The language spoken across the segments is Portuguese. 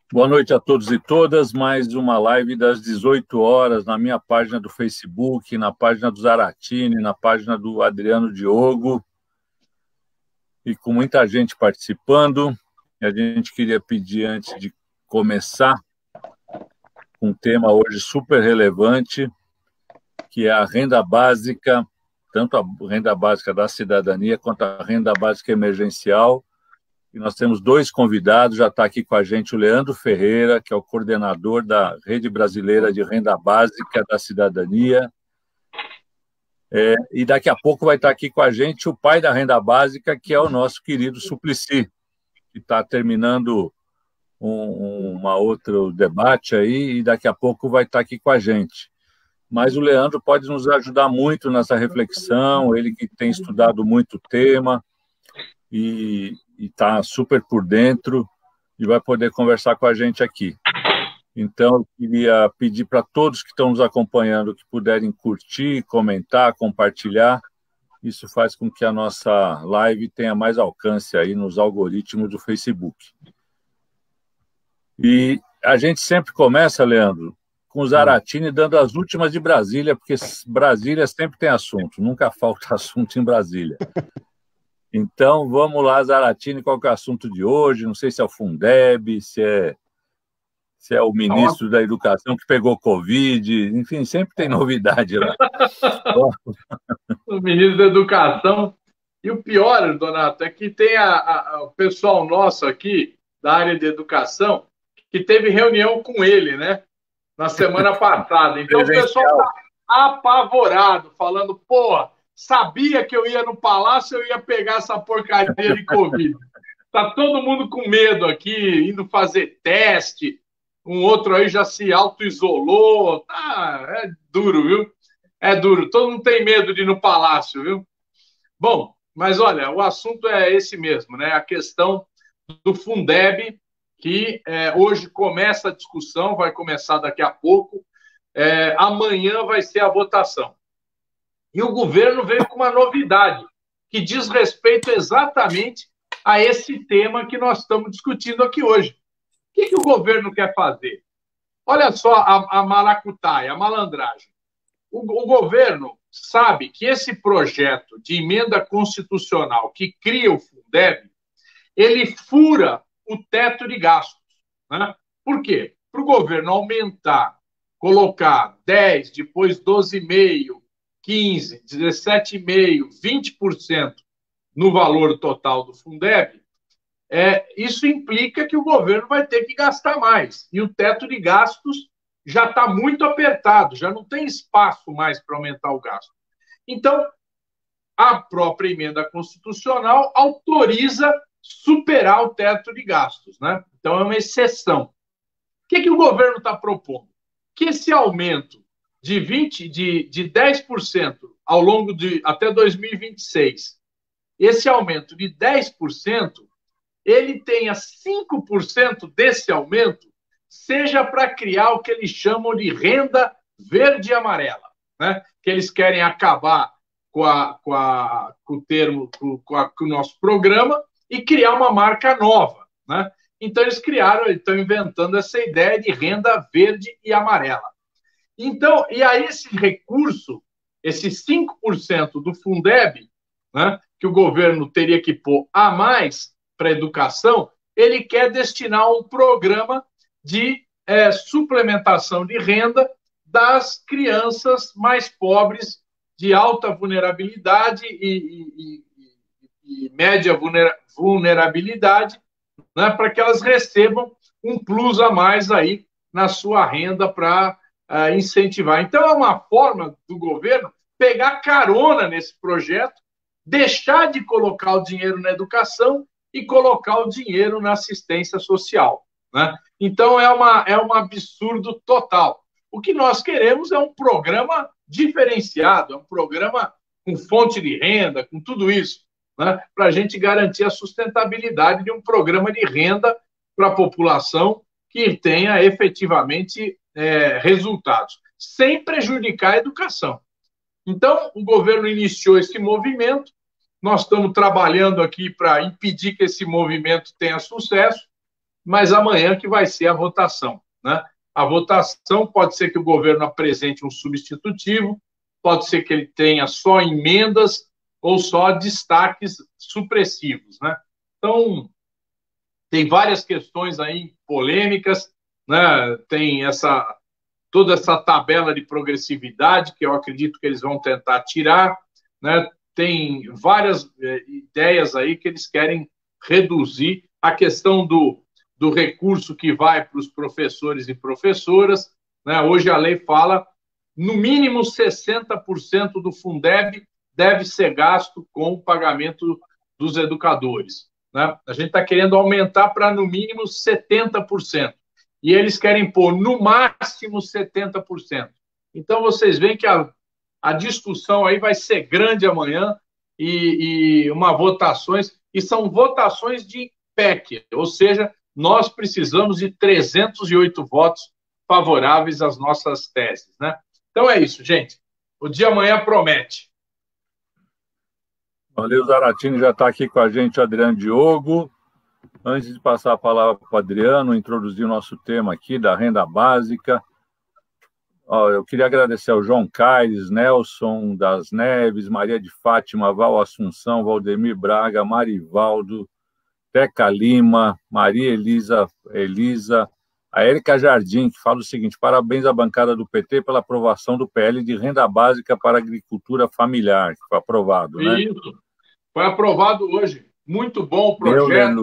Boa noite a todos e todas. Mais uma live das 18 horas na minha página do Facebook, na página do Zaratini, na página do Adriano Diogo, e com muita gente participando. A gente queria pedir, antes de começar, um tema hoje super relevante, que é a renda básica, tanto a renda básica da cidadania quanto a renda básica emergencial. E nós temos dois convidados, já está aqui com a gente o Leandro Ferreira, que é o coordenador da Rede Brasileira de Renda Básica da Cidadania. E daqui a pouco vai estar aqui com a gente o pai da renda básica, que é o nosso querido Suplicy, que está terminando uma outro debate aí, e daqui a pouco vai estar aqui com a gente. Mas o Leandro pode nos ajudar muito nessa reflexão, ele que tem estudado muito o tema, e está super por dentro e vai poder conversar com a gente aqui. Então, eu queria pedir para todos que estão nos acompanhando que puderem curtir, comentar, compartilhar. Isso faz com que a nossa live tenha mais alcance aí nos algoritmos do Facebook. E a gente sempre começa, Leandro, com o Zaratini dando as últimas de Brasília, porque Brasília sempre tem assunto, nunca falta assunto em Brasília. Então, vamos lá, Zaratini, qual que é o assunto de hoje? Não sei se é o Fundeb, se é o ministro da Educação que pegou Covid, enfim, sempre tem novidade lá. O ministro da Educação. E o pior, Donato, é que tem o pessoal nosso aqui, da área de educação, que teve reunião com ele, né? Na semana passada. Então, o pessoal está apavorado, falando, porra, sabia que eu ia no Palácio, eu ia pegar essa porcaria de Covid. Tá todo mundo com medo aqui, indo fazer teste. Um outro aí já se auto-isolou. É duro, viu? É duro. Todo mundo tem medo de ir no Palácio, viu? Bom, mas olha, o assunto é esse mesmo, né? A questão do Fundeb, que hoje começa a discussão, vai começar daqui a pouco. Amanhã vai ser a votação. E o governo veio com uma novidade, que diz respeito exatamente a esse tema que nós estamos discutindo aqui hoje. O que o governo quer fazer? Olha só a maracutaia, a malandragem. O governo sabe que esse projeto de emenda constitucional que cria o Fundeb, ele fura o teto de gastos. Né? Por quê? Para o governo aumentar, colocar 10, depois 12,5%, 15%, 17,5%, 20% no valor total do Fundeb, isso implica que o governo vai ter que gastar mais. E o teto de gastos já está muito apertado, já não tem espaço mais para aumentar o gasto. Então, a própria emenda constitucional autoriza superar o teto de gastos. Né? Então, é uma exceção. O que o governo está propondo? Que esse aumento de 10% ao longo de até 2026, esse aumento de 10%, ele tenha 5% desse aumento seja para criar o que eles chamam de renda verde e amarela, né? Que eles querem acabar com o nosso programa e criar uma marca nova, né? Então, eles estão inventando essa ideia de renda verde e amarela. Então, e aí esse recurso, esse 5% do Fundeb, né, que o governo teria que pôr a mais para a educação, ele quer destinar a um programa de suplementação de renda das crianças mais pobres, de alta vulnerabilidade e média vulnerabilidade, né, para que elas recebam um plus a mais aí na sua renda para incentivar. Então, é uma forma do governo pegar carona nesse projeto, deixar de colocar o dinheiro na educação e colocar o dinheiro na assistência social. Né? Então, é um absurdo total. O que nós queremos é um programa diferenciado, é um programa com fonte de renda, com tudo isso, né? Para a gente garantir a sustentabilidade de um programa de renda para a população que tenha efetivamente resultados, sem prejudicar a educação. Então, o governo iniciou esse movimento, nós estamos trabalhando aqui para impedir que esse movimento tenha sucesso, mas amanhã que vai ser a votação, né? A votação pode ser que o governo apresente um substitutivo, pode ser que ele tenha só emendas ou só destaques supressivos, né? Então, tem várias questões aí polêmicas, né? Tem toda essa tabela de progressividade que eu acredito que eles vão tentar tirar, né? Tem várias ideias aí que eles querem reduzir a questão do recurso que vai para os professores e professoras, né? Hoje a lei fala no mínimo 60% do Fundeb deve ser gasto com o pagamento dos educadores, né? A gente está querendo aumentar para no mínimo 70%. E eles querem pôr no máximo 70%. Então, vocês veem que a discussão aí vai ser grande amanhã e votações, e são votações de PEC, ou seja, nós precisamos de 308 votos favoráveis às nossas teses, né? Então é isso, gente. O dia amanhã promete. Valeu, Zaratini, já está aqui com a gente, Adriano Diogo. Antes de passar a palavra para o Adriano, introduzir o nosso tema aqui da renda básica, eu queria agradecer ao João Caires, Nelson das Neves, Maria de Fátima, Val Assunção, Valdemir Braga, Marivaldo, Teca Lima, Maria Elisa, a Érica Jardim, que fala o seguinte: parabéns à bancada do PT pela aprovação do PL de renda básica para a agricultura familiar, que foi aprovado, né? Isso, foi aprovado hoje. Muito bom o projeto.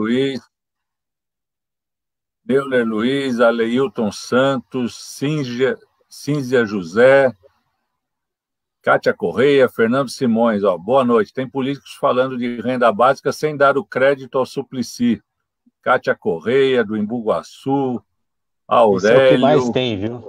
Neuler Luiz, Aleilton Santos, Cínzia José, Kátia Correia, Fernando Simões. Boa noite. Tem políticos falando de renda básica sem dar o crédito ao Suplicy. Kátia Correia, do Embu Guaçu, Aurélio... Isso é o que mais tem, viu?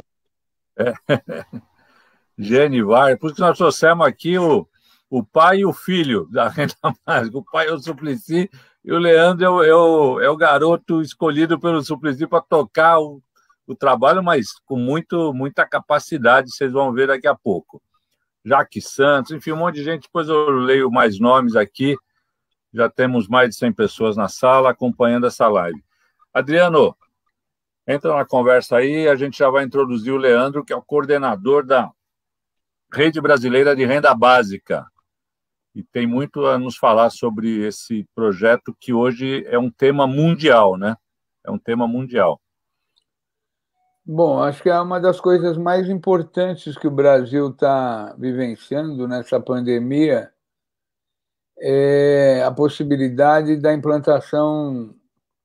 Genivar. Por isso que nós trouxemos aqui o pai e o filho da renda básica. O pai é o Suplicy e o Leandro é o garoto escolhido pelo Suplicy para tocar o trabalho, mas com muita capacidade, vocês vão ver daqui a pouco. Jaque Santos, enfim, um monte de gente. Depois eu leio mais nomes aqui. Já temos mais de 100 pessoas na sala acompanhando essa live. Adriano, entra na conversa aí, a gente já vai introduzir o Leandro, que é o coordenador da Rede Brasileira de Renda Básica. E tem muito a nos falar sobre esse projeto, que hoje é um tema mundial, né? É um tema mundial. Bom, acho que é uma das coisas mais importantes que o Brasil está vivenciando nessa pandemia é a possibilidade da implantação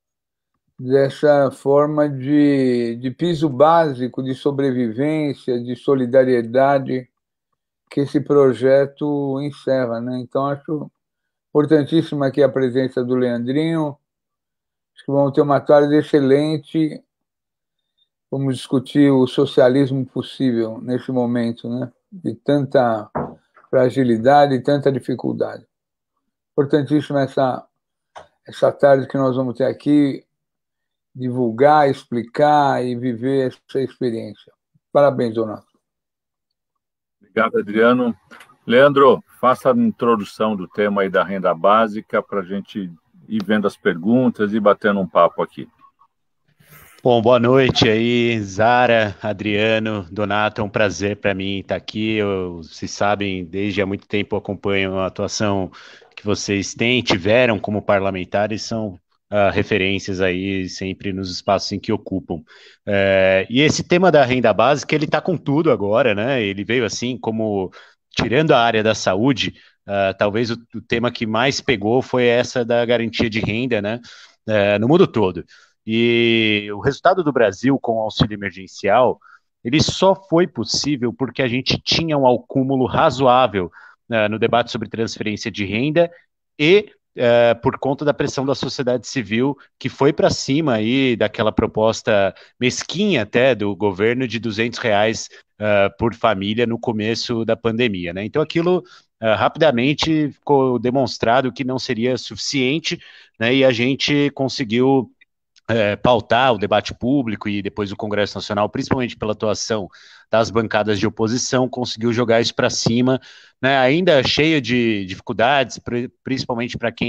dessa forma de piso básico de sobrevivência, de solidariedade que esse projeto encerra, né? Então, acho importantíssima aqui a presença do Leandrinho. Acho que vamos ter uma tarde excelente. Vamos discutir o socialismo possível nesse momento, né? De tanta fragilidade e tanta dificuldade. Importantíssima essa tarde que nós vamos ter aqui, divulgar, explicar e viver essa experiência. Parabéns, Donato. Obrigado, Adriano. Leandro, faça a introdução do tema aí da renda básica para a gente ir vendo as perguntas e batendo um papo aqui. Bom, boa noite aí, Zara, Adriano, Donato, é um prazer para mim estar aqui. Vocês sabem, desde há muito tempo eu acompanho a atuação que vocês tiveram como parlamentares, são referências aí sempre nos espaços em que ocupam. E esse tema da renda básica, ele está com tudo agora, né? Ele veio assim como, tirando a área da saúde, talvez o tema que mais pegou foi essa da garantia de renda, né? No mundo todo. E o resultado do Brasil com o auxílio emergencial, ele só foi possível porque a gente tinha um acúmulo razoável no debate sobre transferência de renda e por conta da pressão da sociedade civil, que foi para cima aí daquela proposta mesquinha até do governo de R$200 por família no começo da pandemia, né? Então aquilo rapidamente ficou demonstrado que não seria suficiente, né? E a gente conseguiu pautar o debate público e depois o Congresso Nacional, principalmente pela atuação das bancadas de oposição, conseguiu jogar isso para cima, né, ainda cheio de dificuldades, principalmente para quem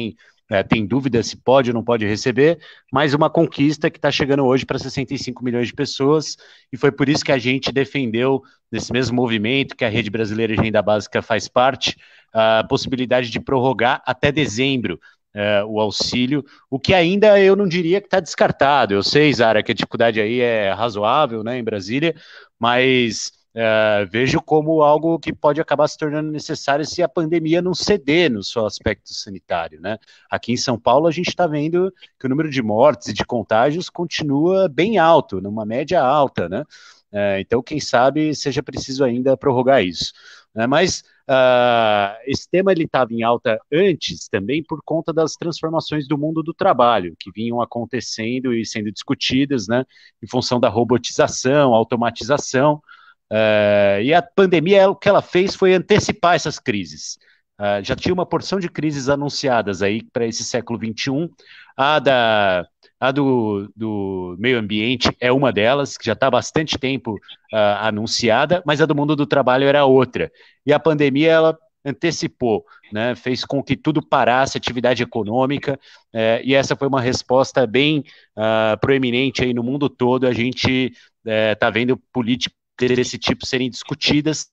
tem dúvida se pode ou não pode receber, mas uma conquista que está chegando hoje para 65 milhões de pessoas, e foi por isso que a gente defendeu, nesse mesmo movimento que a Rede Brasileira de Renda Básica faz parte, a possibilidade de prorrogar até dezembro o auxílio, o que ainda eu não diria que está descartado. Eu sei, Zara, que a dificuldade aí é razoável, né, em Brasília, mas vejo como algo que pode acabar se tornando necessário se a pandemia não ceder no seu aspecto sanitário, né? Aqui em São Paulo a gente está vendo que o número de mortes e de contágios continua bem alto, numa média alta, né? Então, quem sabe seja preciso ainda prorrogar isso, né? Mas esse tema ele estava em alta antes também por conta das transformações do mundo do trabalho que vinham acontecendo e sendo discutidas, né? Em função da robotização, automatização. E a pandemia, o que ela fez foi antecipar essas crises. Já tinha uma porção de crises anunciadas aí para esse século XXI. A do meio ambiente é uma delas, que já está há bastante tempo anunciada, mas a do mundo do trabalho era outra. E a pandemia, ela antecipou, né, fez com que tudo parasse, atividade econômica, e essa foi uma resposta bem proeminente aí no mundo todo. A gente está vendo políticas desse tipo serem discutidas,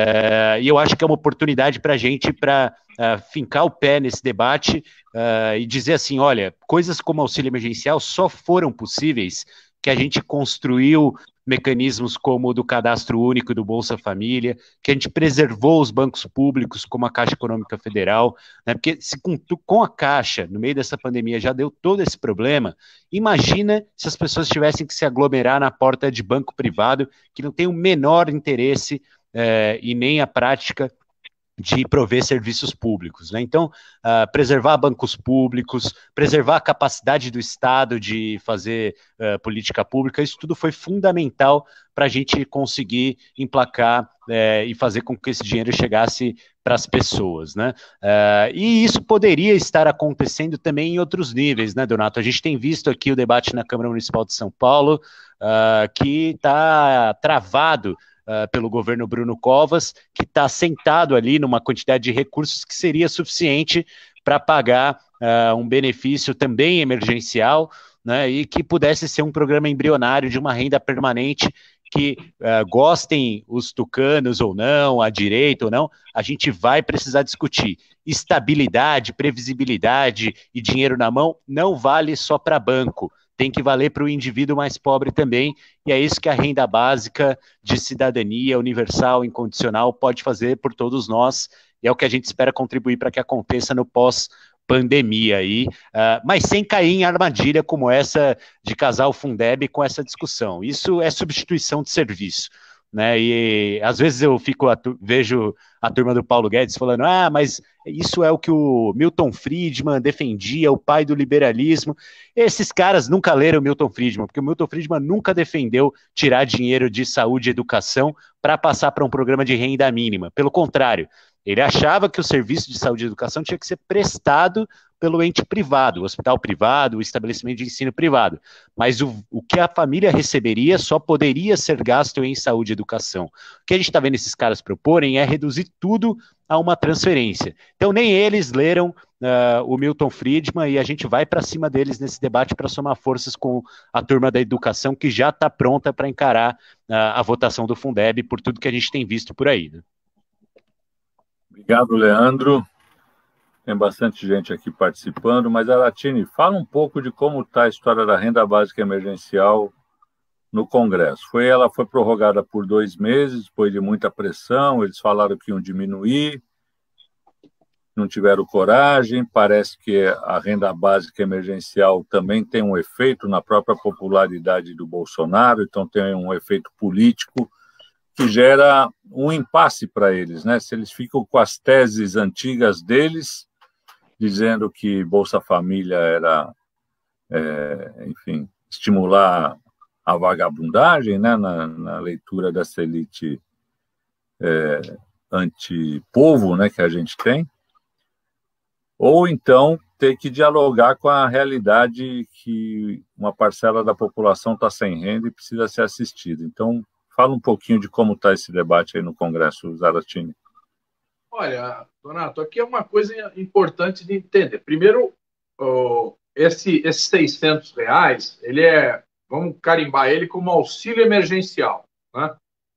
e eu acho que é uma oportunidade para a gente fincar o pé nesse debate e dizer assim, olha, coisas como auxílio emergencial só foram possíveis que a gente construiu mecanismos como o do Cadastro Único do Bolsa Família, que a gente preservou os bancos públicos como a Caixa Econômica Federal, né? Porque se com a Caixa, no meio dessa pandemia, já deu todo esse problema, imagina se as pessoas tivessem que se aglomerar na porta de banco privado, que não tem o menor interesse e nem a prática de prover serviços públicos, né? Então, preservar bancos públicos, preservar a capacidade do Estado de fazer política pública, isso tudo foi fundamental para a gente conseguir emplacar e fazer com que esse dinheiro chegasse para as pessoas, né? E isso poderia estar acontecendo também em outros níveis, né, Donato? A gente tem visto aqui o debate na Câmara Municipal de São Paulo, que está travado pelo governo Bruno Covas, que está sentado ali numa quantidade de recursos que seria suficiente para pagar um benefício também emergencial, né, e que pudesse ser um programa embrionário de uma renda permanente que gostem os tucanos ou não, a direita ou não, a gente vai precisar discutir. Estabilidade, previsibilidade e dinheiro na mão não vale só para banco, tem que valer para o indivíduo mais pobre também, e é isso que a renda básica de cidadania universal, incondicional, pode fazer por todos nós, e é o que a gente espera contribuir para que aconteça no pós-pandemia aí, mas sem cair em armadilha como essa de casar o Fundeb com essa discussão. Isso é substituição de serviço, né? E às vezes eu vejo a turma do Paulo Guedes falando, mas isso é o que o Milton Friedman defendia, o pai do liberalismo. Esses caras nunca leram o Milton Friedman, porque o Milton Friedman nunca defendeu tirar dinheiro de saúde e educação para passar para um programa de renda mínima. Pelo contrário, ele achava que o serviço de saúde e educação tinha que ser prestado pelo ente privado, o hospital privado, o estabelecimento de ensino privado. Mas o que a família receberia só poderia ser gasto em saúde e educação. O que a gente está vendo esses caras proporem é reduzir tudo a uma transferência. Então, nem eles leram o Milton Friedman, e a gente vai para cima deles nesse debate para somar forças com a turma da educação, que já está pronta para encarar a votação do Fundeb por tudo que a gente tem visto por aí, né? Obrigado, Leandro. Tem bastante gente aqui participando, mas, Aratini, fala um pouco de como está a história da renda básica emergencial no Congresso. Ela foi prorrogada por 2 meses, depois de muita pressão, eles falaram que iam diminuir, não tiveram coragem, parece que a renda básica emergencial também tem um efeito na própria popularidade do Bolsonaro, então tem um efeito político que gera um impasse para eles, né? Se eles ficam com as teses antigas deles, dizendo que Bolsa Família era, enfim, estimular a vagabundagem, né? Na leitura dessa elite anti-povo, né, que a gente tem, ou então ter que dialogar com a realidade que uma parcela da população está sem renda e precisa ser assistida. Então, fala um pouquinho de como está esse debate aí no Congresso, Zaratini. Olha, Donato, aqui é uma coisa importante de entender. Primeiro, esses R$ 600, vamos carimbar ele como auxílio emergencial, né?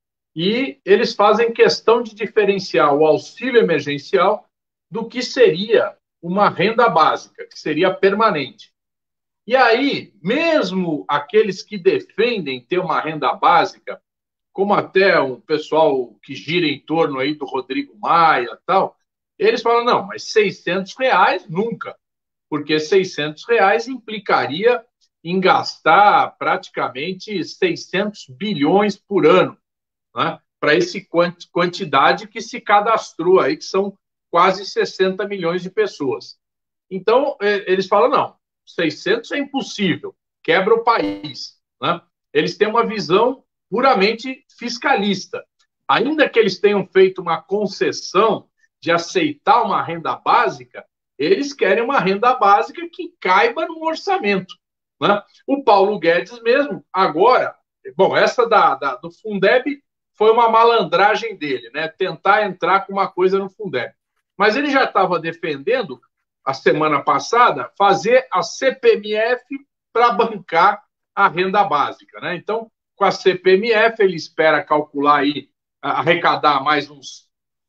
E eles fazem questão de diferenciar o auxílio emergencial do que seria uma renda básica, que seria permanente. E aí, mesmo aqueles que defendem ter uma renda básica, como até o pessoal que gira em torno aí do Rodrigo Maia e tal, eles falam, não, mas R$ 600 nunca, porque R$ 600 implicaria em gastar praticamente 600 bilhões por ano, né, para essa quantidade que se cadastrou aí, que são quase 60 milhões de pessoas. Então, eles falam, não, 600 é impossível, quebra o país, né? Eles têm uma visão puramente fiscalista. Ainda que eles tenham feito uma concessão de aceitar uma renda básica, eles querem uma renda básica que caiba no orçamento, né? O Paulo Guedes mesmo, agora, bom, essa do Fundeb foi uma malandragem dele, né? Tentar entrar com uma coisa no Fundeb. Mas ele já estava defendendo, a semana passada, fazer a CPMF para bancar a renda básica, né? Então, com a CPMF, ele espera calcular aí, arrecadar mais uns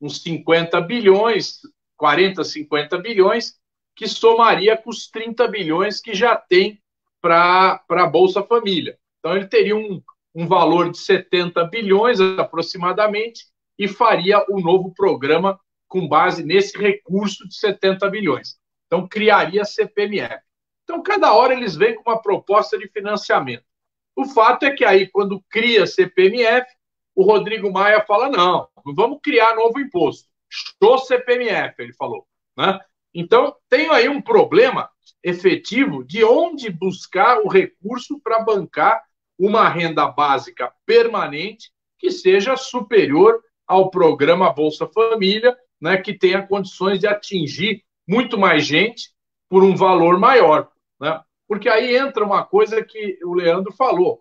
50 bilhões, 40, 50 bilhões, que somaria com os 30 bilhões que já tem para a Bolsa Família. Então, ele teria um valor de 70 bilhões aproximadamente e faria o novo programa com base nesse recurso de 70 bilhões. Então, criaria a CPMF. Então, cada hora eles vêm com uma proposta de financiamento. O fato é que aí, quando cria a CPMF, o Rodrigo Maia fala, não vamos criar novo imposto. Show CPMF, ele falou, né? Então, tem aí um problema efetivo de onde buscar o recurso para bancar uma renda básica permanente que seja superior ao programa Bolsa Família, né, que tenha condições de atingir muito mais gente por um valor maior, né? Porque aí entra uma coisa que o Leandro falou.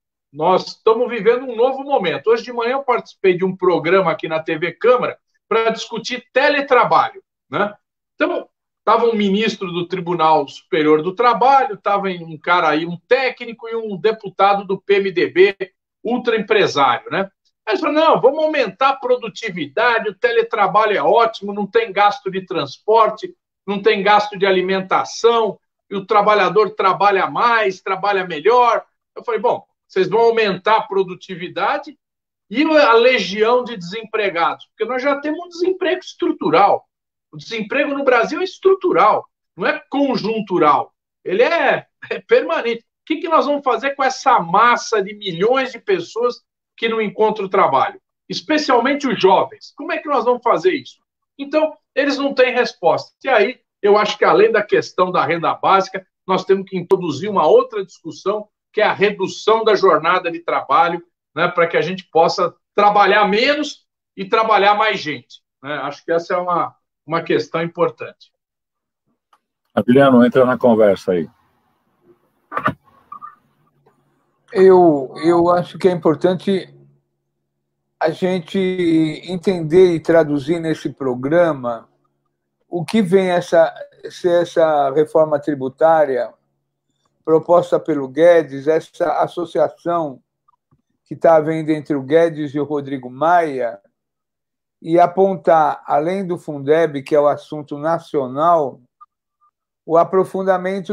Nós estamos vivendo um novo momento. Hoje de manhã eu participei de um programa aqui na TV Câmara para discutir teletrabalho, né? Então, estava um ministro do Tribunal Superior do Trabalho, estava um cara aí, um técnico e um deputado do PMDB, ultraempresário, né? Aí eles falaram, não, vamos aumentar a produtividade, o teletrabalho é ótimo, não tem gasto de transporte, não tem gasto de alimentação, e o trabalhador trabalha mais, trabalha melhor. Eu falei, bom, vocês vão aumentar a produtividade e a legião de desempregados, porque nós já temos um desemprego estrutural. O desemprego no Brasil é estrutural, não é conjuntural. Ele é permanente. O que nós vamos fazer com essa massa de milhões de pessoas que não encontram trabalho? Especialmente os jovens. Como é que nós vamos fazer isso? Então, eles não têm resposta. E aí, eu acho que além da questão da renda básica, nós temos que introduzir uma outra discussão, que é a redução da jornada de trabalho, né, para que a gente possa trabalhar menos e trabalhar mais gente, né? Acho que essa é uma questão importante. Adriano, entra na conversa aí. Eu acho que é importante a gente entender e traduzir nesse programa o que vem ser essa reforma tributária proposta pelo Guedes, essa associação que está havendo entre o Guedes e o Rodrigo Maia, e apontar, além do Fundeb, que é o assunto nacional, o aprofundamento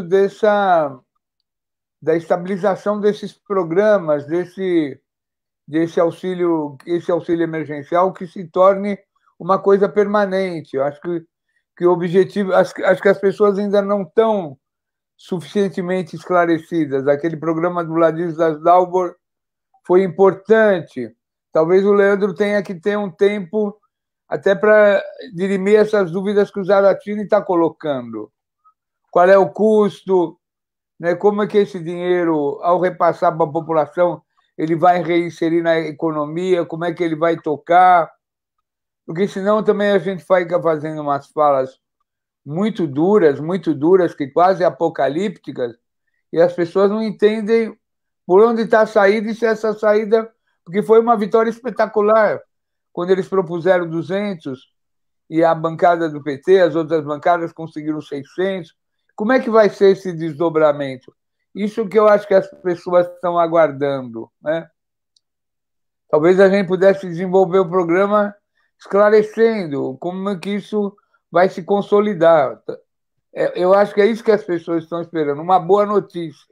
da estabilização desses programas, desse auxílio emergencial, que se torne uma coisa permanente. Eu acho que o objetivo... Acho que as pessoas ainda não estão suficientemente esclarecidas. Aquele programa do Ladislas Dalbor foi importante. Talvez o Leandro tenha que ter um tempo até para dirimir essas dúvidas que o Zaratini está colocando. Qual é o custo? Né? Como é que esse dinheiro, ao repassar para a população, ele vai reinserir na economia? Como é que ele vai tocar? Porque senão também a gente fica fazendo umas falas muito duras, que quase apocalípticas, e as pessoas não entendem por onde está a saída e se essa saída... Porque foi uma vitória espetacular quando eles propuseram 200 e a bancada do PT, as outras bancadas conseguiram 600, Como é que vai ser esse desdobramento? Isso que eu acho que as pessoas estão aguardando, né? Talvez a gente pudesse desenvolver o programa esclarecendo como é que isso vai se consolidar. Eu acho que é isso que as pessoas estão esperando, uma boa notícia.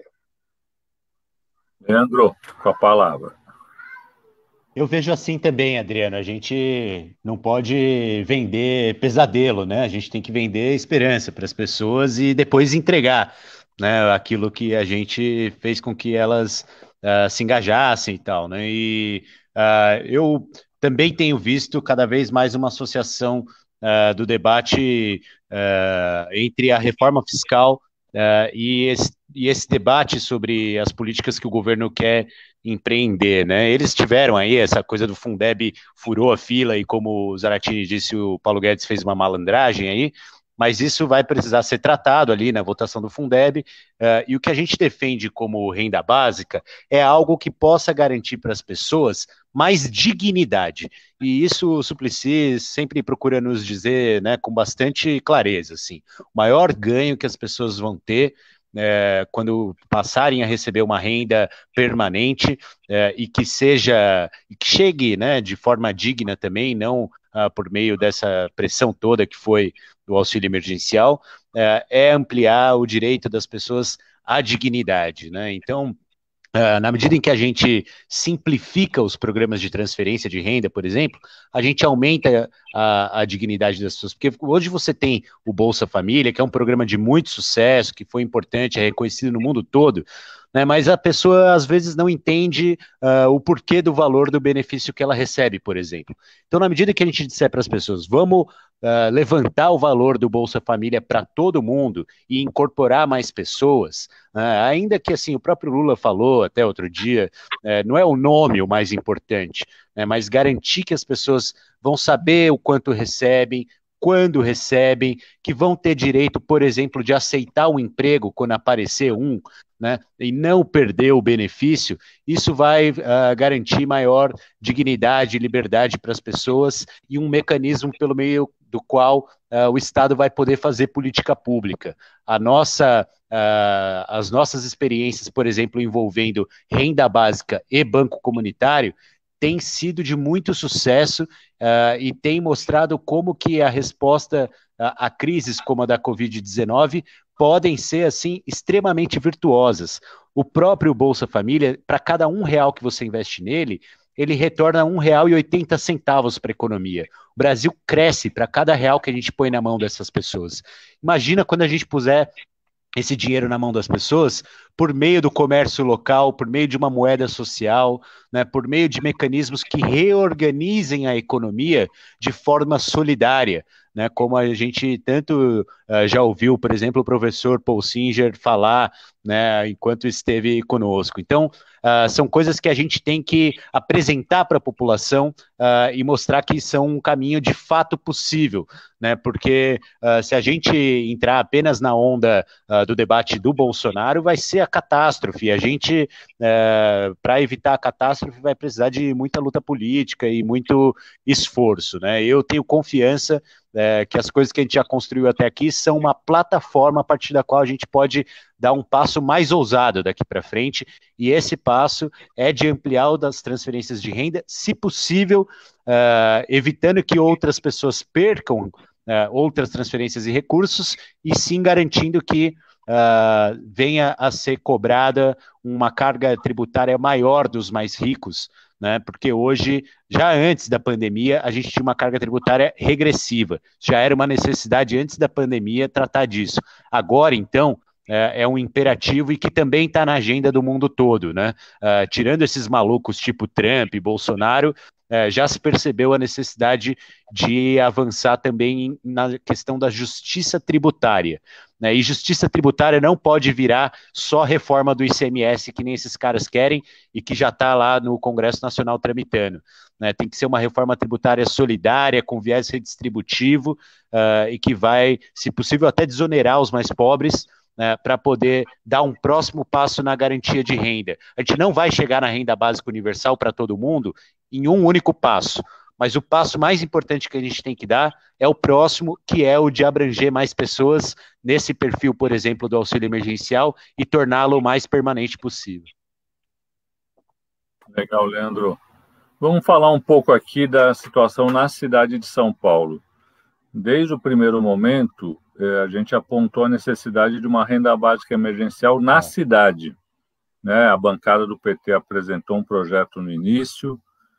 Leandro, com a palavra. Eu vejo assim também, Adriano. A gente não pode vender pesadelo, né? A gente tem que vender esperança para as pessoas e depois entregar, né, aquilo que a gente fez com que elas se engajassem e tal, né? E eu também tenho visto cada vez mais uma associação do debate entre a reforma fiscal e esse debate sobre as políticas que o governo quer empreender, né? Eles tiveram aí essa coisa do Fundeb furou a fila e, como o Zaratini disse, o Paulo Guedes fez uma malandragem aí, mas isso vai precisar ser tratado ali na votação do Fundeb, e o que a gente defende como renda básica é algo que possa garantir para as pessoas mais dignidade, e isso o Suplicy sempre procura nos dizer, né, com bastante clareza, assim, o maior ganho que as pessoas vão ter quando passarem a receber uma renda permanente e que chegue, né, de forma digna também, não por meio dessa pressão toda que foi do auxílio emergencial, é ampliar o direito das pessoas à dignidade, né? Então, na medida em que a gente simplifica os programas de transferência de renda, por exemplo, a gente aumenta a dignidade das pessoas, porque hoje você tem o Bolsa Família, que é um programa de muito sucesso, que foi importante, é reconhecido no mundo todo, né, mas a pessoa às vezes não entende o porquê do valor do benefício que ela recebe, por exemplo. Então, na medida que a gente disser para as pessoas, vamos levantar o valor do Bolsa Família para todo mundo e incorporar mais pessoas, ainda que assim o próprio Lula falou até outro dia, não é o nome o mais importante, mas garantir que as pessoas vão saber o quanto recebem, quando recebem, que vão ter direito, por exemplo, de aceitar o emprego quando aparecer um, né, e não perder o benefício, isso vai garantir maior dignidade e liberdade para as pessoas e um mecanismo pelo meio do qual o Estado vai poder fazer política pública. As nossas experiências, por exemplo, envolvendo renda básica e banco comunitário, têm sido de muito sucesso e tem mostrado como que a resposta a crises como a da Covid-19 podem ser, assim, extremamente virtuosas. O próprio Bolsa Família, para cada R$1 que você investe nele, ele retorna R$1,80 para a economia. O Brasil cresce para cada real que a gente põe na mão dessas pessoas. Imagina quando a gente puser esse dinheiro na mão das pessoas por meio do comércio local, por meio de uma moeda social, né, por meio de mecanismos que reorganizem a economia de forma solidária, né, como a gente tanto já ouviu, por exemplo, o professor Paul Singer falar, né, enquanto esteve conosco. Então, são coisas que a gente tem que apresentar para a população e mostrar que são um caminho de fato possível, né, porque se a gente entrar apenas na onda do debate do Bolsonaro, vai ser a catástrofe. A gente, para evitar a catástrofe, vai precisar de muita luta política e muito esforço, né? Eu tenho confiança que as coisas que a gente já construiu até aqui são uma plataforma a partir da qual a gente pode dar um passo mais ousado daqui para frente, e esse passo é de ampliar o das transferências de renda, se possível, evitando que outras pessoas percam outras transferências e recursos, e sim garantindo que venha a ser cobrada uma carga tributária maior dos mais ricos, né? Porque hoje, já antes da pandemia, a gente tinha uma carga tributária regressiva, já era uma necessidade antes da pandemia tratar disso. Agora, então, é um imperativo e que também está na agenda do mundo todo, né? Tirando esses malucos tipo Trump e Bolsonaro, já se percebeu a necessidade de avançar também na questão da justiça tributária, né? E justiça tributária não pode virar só reforma do ICMS, que nem esses caras querem e que já está lá no Congresso Nacional tramitando, né? Tem que ser uma reforma tributária solidária, com viés redistributivo, e que vai, se possível, até desonerar os mais pobres, para poder dar um próximo passo na garantia de renda. A gente não vai chegar na renda básica universal para todo mundo em um único passo, mas o passo mais importante que a gente tem que dar é o próximo, que é o de abranger mais pessoas nesse perfil, por exemplo, do auxílio emergencial e torná-lo o mais permanente possível. Legal, Leandro. Vamos falar um pouco aqui da situação na cidade de São Paulo. Desde o primeiro momento, a gente apontou a necessidade de uma renda básica emergencial na cidade, né? A bancada do PT apresentou um projeto no início,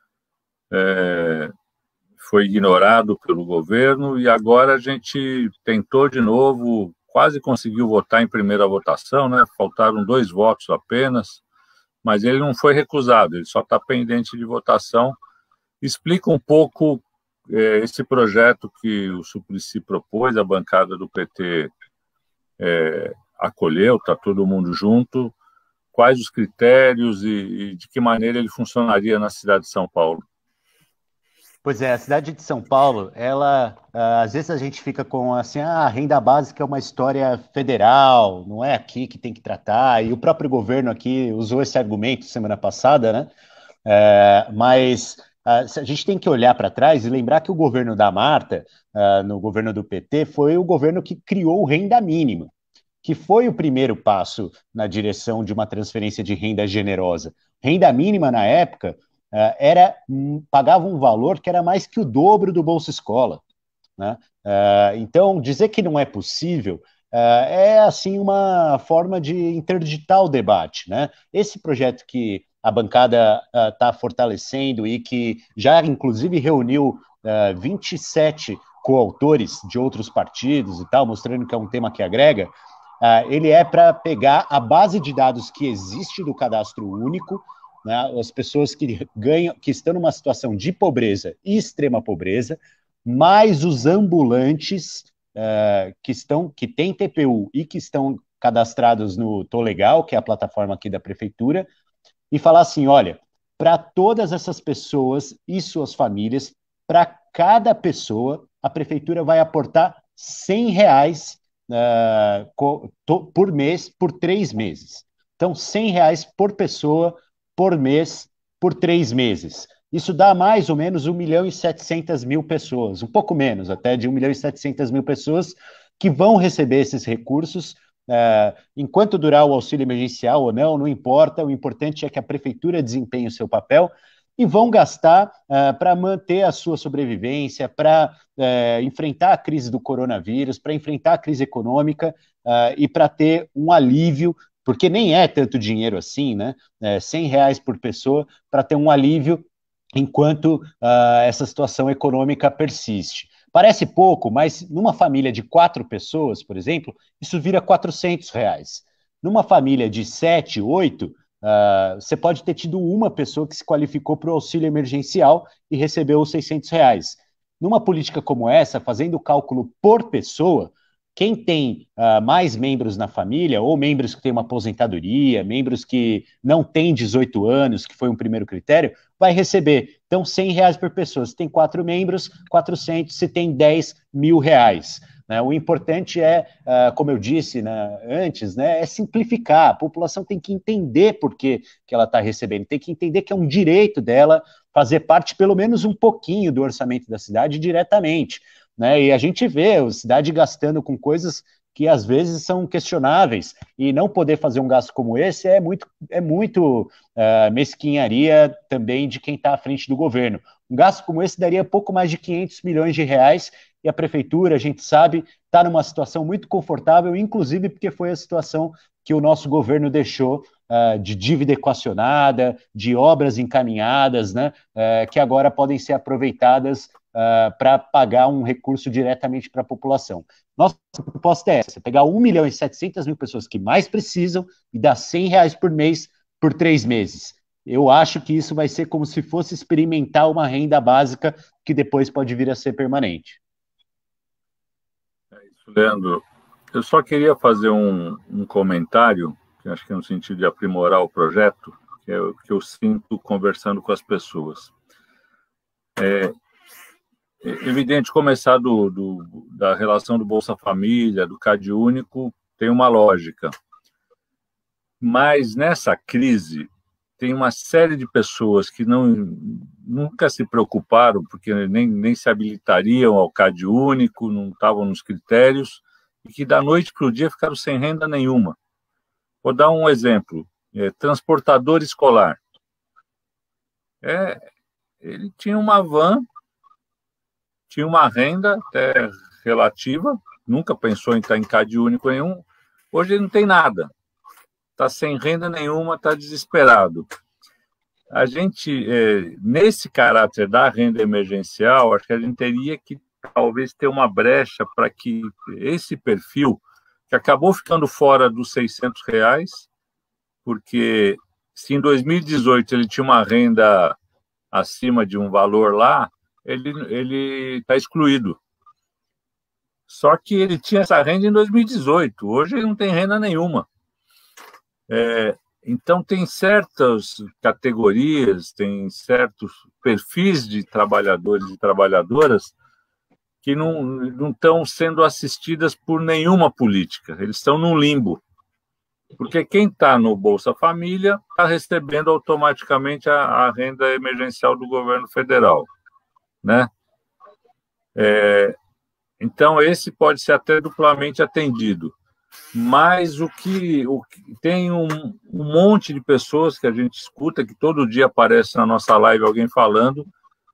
foi ignorado pelo governo, e agora a gente tentou de novo, quase conseguiu votar em primeira votação, né? Faltaram 2 votos apenas, mas ele não foi recusado, ele só está pendente de votação. Explica um pouco esse projeto que o Suplicy propôs, a bancada do PT acolheu, está todo mundo junto. Quais os critérios e de que maneira ele funcionaria na cidade de São Paulo? Pois é, a cidade de São Paulo, ela, às vezes a gente fica com assim, a renda básica é uma história federal, não é aqui que tem que tratar, e o próprio governo aqui usou esse argumento semana passada, né? Mas a gente tem que olhar para trás e lembrar que o governo da Marta, no governo do PT, foi o governo que criou o renda mínima, que foi o primeiro passo na direção de uma transferência de renda generosa. Renda mínima, na época, pagava um valor que era mais que o dobro do Bolsa Escola, né? Então, dizer que não é possível é, assim, uma forma de interditar o debate, né? Esse projeto que a bancada está fortalecendo e que já, inclusive, reuniu 27 coautores de outros partidos e tal, mostrando que é um tema que agrega, ele é para pegar a base de dados que existe do cadastro único, né, as pessoas que estão numa situação de pobreza e extrema pobreza, mais os ambulantes que têm TPU e que estão cadastrados no Tô Legal, que é a plataforma aqui da prefeitura, e falar assim, olha, para todas essas pessoas e suas famílias, para cada pessoa, a prefeitura vai aportar R$100 por mês, por 3 meses. Então, R$100 por pessoa, por mês, por 3 meses. Isso dá mais ou menos 1.700.000 pessoas, um pouco menos até de 1.700.000 pessoas que vão receber esses recursos. Enquanto durar o auxílio emergencial ou não importa, o importante é que a prefeitura desempenhe o seu papel e vão gastar para manter a sua sobrevivência, para enfrentar a crise do coronavírus, para enfrentar a crise econômica e para ter um alívio, porque nem é tanto dinheiro assim, né? R$100 por pessoa, para ter um alívio enquanto essa situação econômica persiste. Parece pouco, mas numa família de 4 pessoas, por exemplo, isso vira R$400. Numa família de 7, 8, você pode ter tido uma pessoa que se qualificou para o auxílio emergencial e recebeu os R$600. Numa política como essa, fazendo o cálculo por pessoa, quem tem mais membros na família, ou membros que têm uma aposentadoria, membros que não têm 18 anos, que foi um primeiro critério, vai receber. Então, R$100 por pessoa. Se tem 4 membros, 400. Se tem 10, R$1.000. Né? O importante é, como eu disse antes, né, é simplificar. A população tem que entender por que ela está recebendo, tem que entender que é um direito dela fazer parte, pelo menos um pouquinho, do orçamento da cidade diretamente. Né? E a gente vê a cidade gastando com coisas que às vezes são questionáveis, e não poder fazer um gasto como esse é muito mesquinharia também de quem está à frente do governo. Um gasto como esse daria pouco mais de R$500 milhões, e a prefeitura, a gente sabe, está numa situação muito confortável, inclusive porque foi a situação que o nosso governo deixou de dívida equacionada, de obras encaminhadas, né, que agora podem ser aproveitadas para pagar um recurso diretamente para a população. Nossa proposta é essa, pegar 1.700.000 pessoas que mais precisam e dar R$100 por mês por 3 meses. Eu acho que isso vai ser como se fosse experimentar uma renda básica que depois pode vir a ser permanente. É isso, Leandro. Eu só queria fazer um comentário, que acho que é no sentido de aprimorar o projeto, que é o que eu sinto conversando com as pessoas. É evidente, começar da relação do Bolsa Família, do Cade Único, tem uma lógica. Mas nessa crise, tem uma série de pessoas que nunca se preocuparam, porque nem se habilitariam ao CAD único, não estavam nos critérios, e que da noite para o dia ficaram sem renda nenhuma. Vou dar um exemplo. Transportador escolar. Ele tinha uma van, tinha uma renda até relativa, nunca pensou em estar em CAD único nenhum, hoje ele não tem nada. Está sem renda nenhuma, está desesperado. A gente, nesse caráter da renda emergencial, acho que a gente teria que talvez ter uma brecha para que esse perfil, que acabou ficando fora dos R$600, porque se em 2018 ele tinha uma renda acima de um valor lá, ele está excluído. Só que ele tinha essa renda em 2018, hoje ele não tem renda nenhuma. Então, tem certas categorias, tem certos perfis de trabalhadores e trabalhadoras que não estão sendo assistidas por nenhuma política, eles estão num limbo. Porque quem está no Bolsa Família está recebendo automaticamente a renda emergencial do governo federal, né? Então, esse pode ser até duplamente atendido. Mas o que tem um monte de pessoas que a gente escuta, que todo dia aparece na nossa live alguém falando,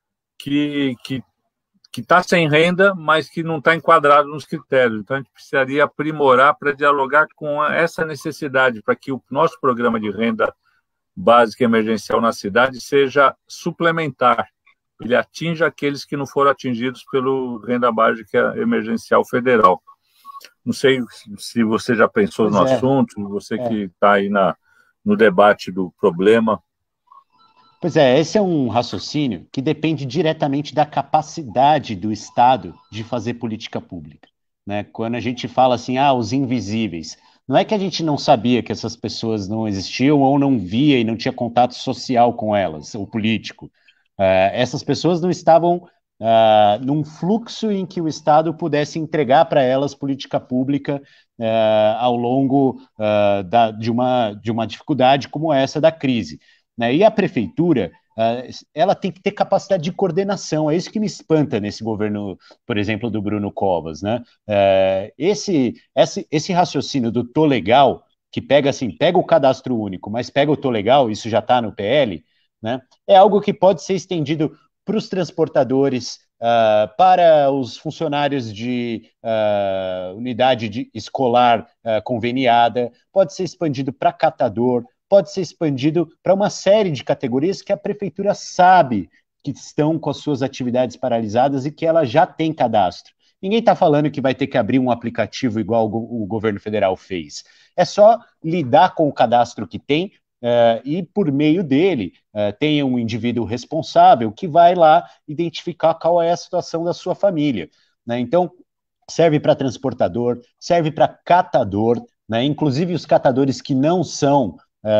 que está sem renda, mas que não está enquadrado nos critérios. Então, a gente precisaria aprimorar para dialogar com essa necessidade, para que o nosso programa de renda básica emergencial na cidade seja suplementar. Ele atinja aqueles que não foram atingidos pelo renda básica emergencial federal. Não sei se você já pensou no assunto, você que está aí no debate do problema. Pois é, esse é um raciocínio que depende diretamente da capacidade do Estado de fazer política pública, né? Quando a gente fala assim, os invisíveis, não é que a gente não sabia que essas pessoas não existiam ou não via e não tinha contato social com elas, ou político. Essas pessoas não estavam num fluxo em que o Estado pudesse entregar para elas política pública ao longo de uma dificuldade como essa da crise, né? E a prefeitura, ela tem que ter capacidade de coordenação, é isso que me espanta nesse governo, por exemplo, do Bruno Covas, né? Esse raciocínio do tô legal, que pega o cadastro único, mas pega o tô legal, isso já está no PL, né? É algo que pode ser estendido para os transportadores, para os funcionários de unidade escolar conveniada, pode ser expandido para catador, pode ser expandido para uma série de categorias que a prefeitura sabe que estão com as suas atividades paralisadas e que ela já tem cadastro. Ninguém está falando que vai ter que abrir um aplicativo igual o governo federal fez. É só lidar com o cadastro que tem, e por meio dele tem um indivíduo responsável que vai lá identificar qual é a situação da sua família, né? Então, serve para transportador, serve para catador, né? Inclusive os catadores que não são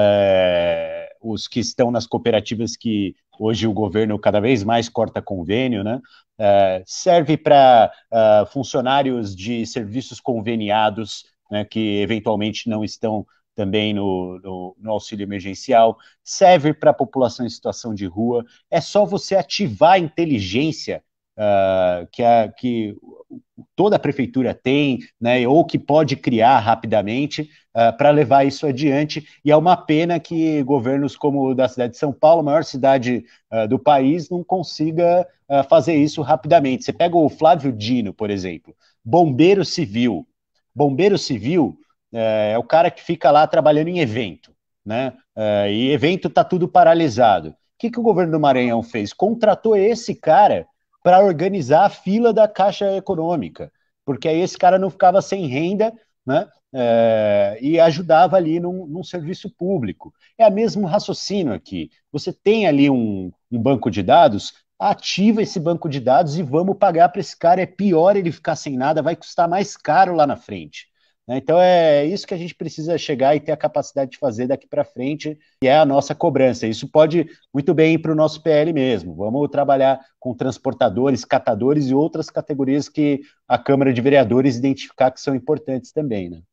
os que estão nas cooperativas que hoje o governo cada vez mais corta convênio, né? Serve para funcionários de serviços conveniados, né, que eventualmente não estão também no auxílio emergencial, serve para a população em situação de rua. É só você ativar a inteligência que toda a prefeitura tem, né, ou que pode criar rapidamente para levar isso adiante. E é uma pena que governos como o da cidade de São Paulo, a maior cidade do país, não consiga fazer isso rapidamente. Você pega o Flávio Dino, por exemplo, bombeiro civil. Bombeiro civil é o cara que fica lá trabalhando em evento, né? E evento está tudo paralisado. O que o governo do Maranhão fez? Contratou esse cara para organizar a fila da Caixa Econômica, porque aí esse cara não ficava sem renda, né? E ajudava ali num serviço público. É o mesmo raciocínio aqui. Você tem ali um banco de dados, ativa esse banco de dados e vamos pagar para esse cara. É pior ele ficar sem nada, vai custar mais caro lá na frente. Então é isso que a gente precisa chegar e ter a capacidade de fazer daqui para frente, e é a nossa cobrança. Isso pode muito bem ir para o nosso PL mesmo. Vamos trabalhar com transportadores, catadores e outras categorias que a Câmara de Vereadores identificar que são importantes também, né?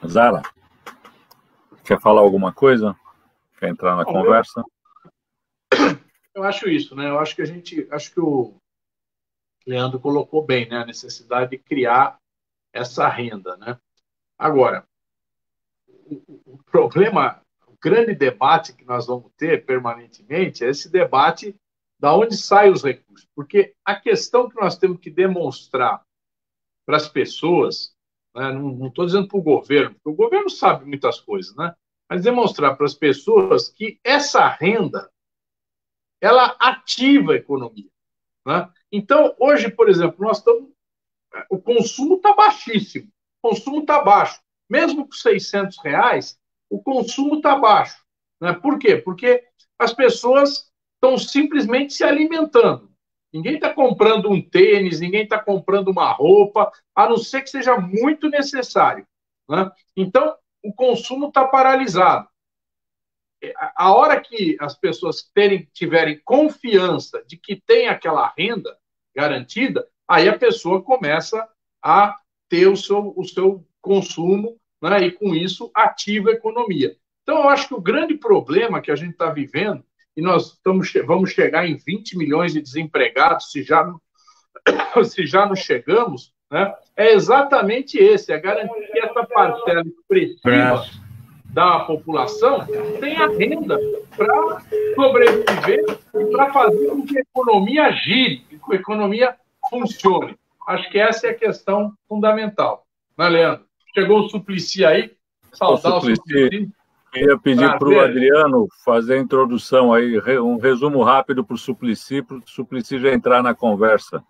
Zara, quer falar alguma coisa? Quer entrar na conversa? Eu acho isso, né? Eu acho que acho que o Leandro colocou bem, né? A necessidade de criar essa renda, né? Agora, o problema, o grande debate que nós vamos ter permanentemente é esse debate da onde saem os recursos. Porque a questão que nós temos que demonstrar para as pessoas, né? Não estou dizendo para o governo, porque o governo sabe muitas coisas, né? Mas demonstrar para as pessoas que essa renda ela ativa a economia, né? Então, hoje, por exemplo, o consumo está baixíssimo, o consumo está baixo. Mesmo com R$ 600, o consumo está baixo. Né? Por quê? Porque as pessoas estão simplesmente se alimentando. Ninguém está comprando um tênis, ninguém está comprando uma roupa, a não ser que seja muito necessário. Né? Então, o consumo está paralisado. A hora que as pessoas tiverem confiança de que tem aquela renda garantida, aí a pessoa começa a ter o seu consumo, né, e com isso ativa a economia. Então, eu acho que o grande problema que a gente está vivendo, e nós vamos chegar em 20 milhões de desempregados, se já não chegamos, né, é exatamente esse, é garantir que essa parcela expressiva da população tenha renda para sobreviver e para fazer com que a economia gire, que a economia funcione. Acho que essa é a questão fundamental. Né, Leandro? Chegou o Suplicy aí, saudar o Suplicy. Queria pedir para o Adriano fazer a introdução aí, um resumo rápido para o Suplicy já entrar na conversa.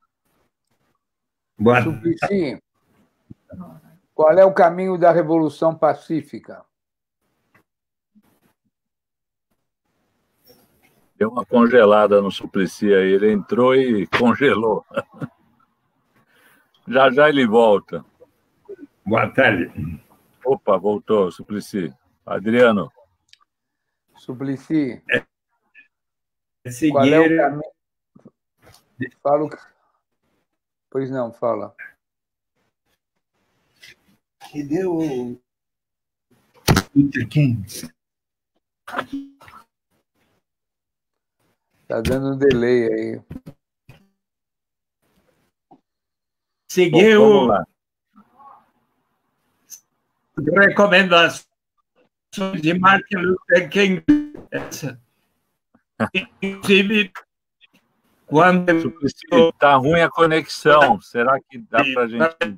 Suplicy, qual é o caminho da Revolução Pacífica? Deu uma congelada no Suplicy aí, ele entrou e congelou. Já ele volta. Boa tarde. Opa, voltou, Suplicy. Adriano. Suplicy, Seguir... qual é o caminho? Fala. Pois não, fala. Que deu Luther King? Está dando um delay aí. Seguiu recomendações de Martin Luther King. Inclusive, quando... Está ruim a conexão. Será que dá para a gente...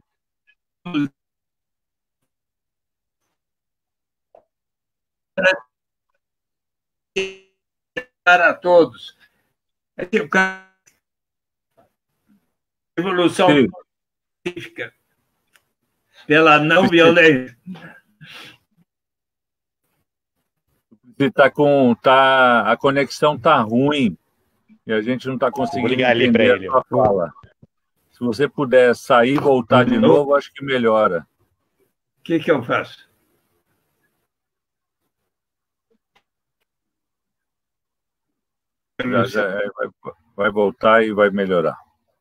Para todos. Revolução Pacífica pela não violência. A conexão está ruim e a gente não está conseguindo entender a sua fala. Se você puder sair e voltar de novo, acho que melhora. O que eu faço? Vai voltar e vai melhorar.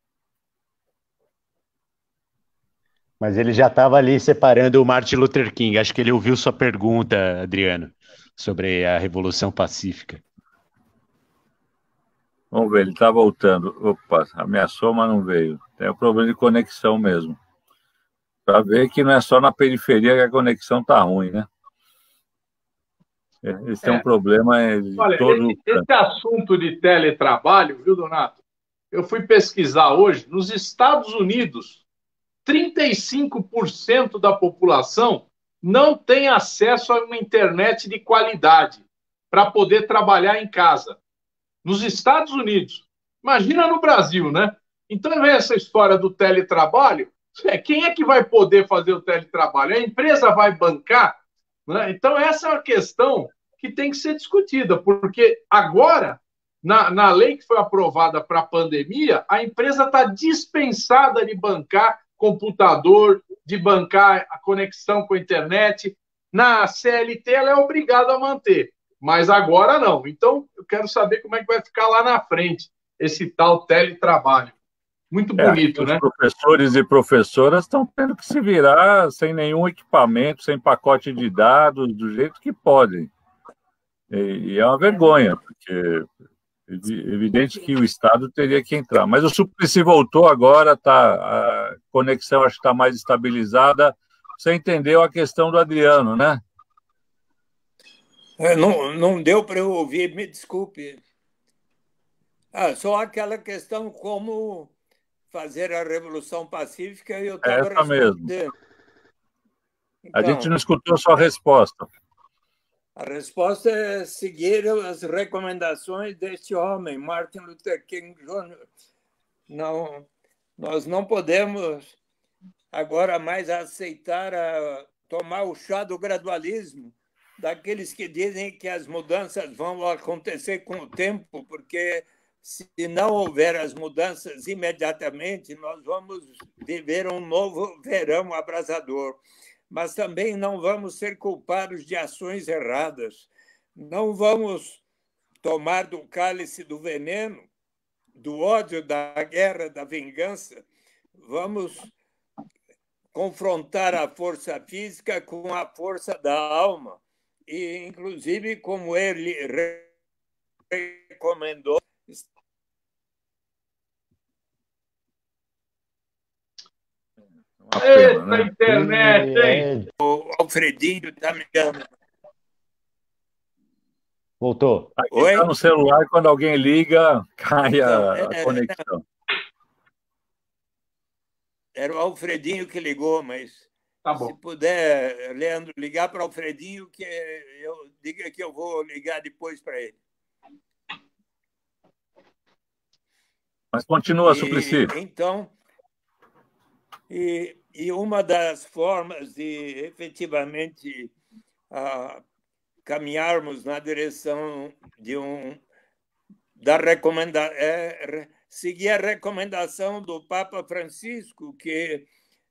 Mas ele já estava ali separando o Martin Luther King. Acho que ele ouviu sua pergunta, Adriano, sobre a Revolução Pacífica. Vamos ver, ele está voltando. Opa, ameaçou, mas não veio. Tem um problema de conexão mesmo. Para ver que não é só na periferia que a conexão está ruim, né? Esse é um problema de Olha, todo... Esse assunto de teletrabalho, viu, Donato? Eu fui pesquisar hoje, nos Estados Unidos, 35% da população não tem acesso a uma internet de qualidade para poder trabalhar em casa. Nos Estados Unidos. Imagina no Brasil, né? Então, vem essa história do teletrabalho. Quem é que vai poder fazer o teletrabalho? A empresa vai bancar? Né? Então, essa é uma questão que tem que ser discutida, porque agora, na lei que foi aprovada para a pandemia, a empresa está dispensada de bancar computador, de bancar a conexão com a internet. Na CLT, ela é obrigada a manter, mas agora não. Então, eu quero saber como é que vai ficar lá na frente esse tal teletrabalho. Muito bonito, Os né? professores e professoras estão tendo que se virar sem nenhum equipamento, sem pacote de dados, do jeito que podem. E é uma vergonha, porque é evidente que o Estado teria que entrar. Mas o Suplicy voltou agora, a conexão acho que está mais estabilizada. Você entendeu a questão do Adriano, né? Não deu para eu ouvir, me desculpe. Só aquela questão como fazer a Revolução Pacífica e eu estava Essa mesmo. respondendo. A gente não escutou a sua resposta. A resposta é seguir as recomendações deste homem, Martin Luther King Jr. Nós não podemos agora mais aceitar tomar o chá do gradualismo daqueles que dizem que as mudanças vão acontecer com o tempo, porque se não houver as mudanças imediatamente, nós vamos viver um novo verão abrasador. Mas também não vamos ser culpados de ações erradas. Não vamos tomar do cálice do veneno, do ódio, da guerra, da vingança. Vamos confrontar a força física com a força da alma. E, inclusive, como ele recomendou, Eita, né? Internet, hein? O Alfredinho está me dando. Voltou. Aqui está no celular, quando alguém liga, cai a conexão. Era o Alfredinho que ligou, mas tá bom. Se puder, Leandro, ligar para o Alfredinho, que eu diga que eu vou ligar depois para ele. Mas continua, Suplicy. Então, e uma das formas de efetivamente caminharmos na direção de da recomendação é seguir a recomendação do Papa Francisco, que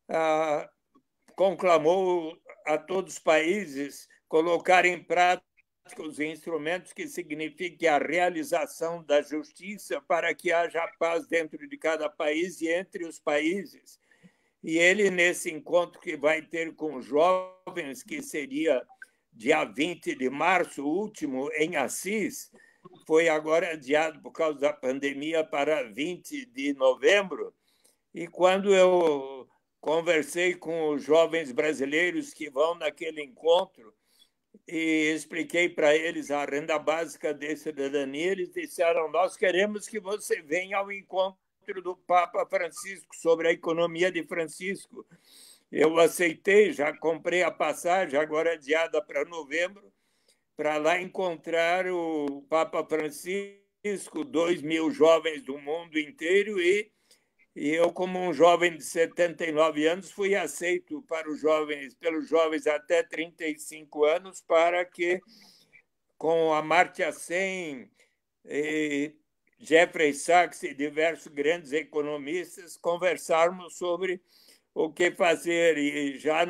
conclamou a todos os países colocar em prática os instrumentos que signifiquem a realização da justiça para que haja paz dentro de cada país e entre os países. E ele, nesse encontro que vai ter com jovens, que seria dia 20 de março, último, em Assis, foi agora adiado por causa da pandemia para 20 de novembro. E quando eu conversei com os jovens brasileiros que vão naquele encontro e expliquei para eles a renda básica de cidadania, eles disseram: nós queremos que você venha ao encontro do Papa Francisco sobre a economia de Francisco. Eu aceitei, já comprei a passagem, agora adiada para novembro, para lá encontrar o Papa Francisco, 2.000 jovens do mundo inteiro, e eu, como um jovem de 79 anos, fui aceito pelos jovens até 35 anos, para que, com a Amartya Sen, Jeffrey Sachs e diversos grandes economistas, conversarmos sobre o que fazer. E já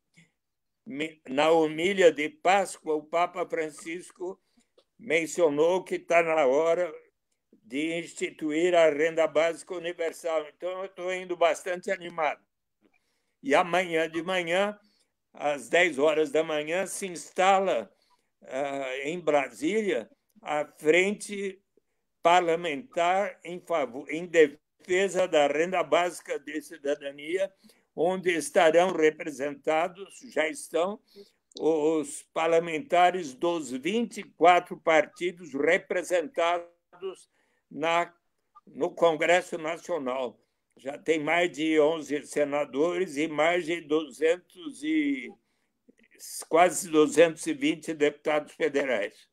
na homília de Páscoa, o Papa Francisco mencionou que está na hora de instituir a renda básica universal. Então, eu estou indo bastante animado. E amanhã de manhã, às 10 horas da manhã, se instala em Brasília a Frente Parlamentar em defesa da renda básica de cidadania, onde estarão representados, já estão, os parlamentares dos 24 partidos representados no Congresso Nacional. Já tem mais de 11 senadores e mais de quase 220 deputados federais.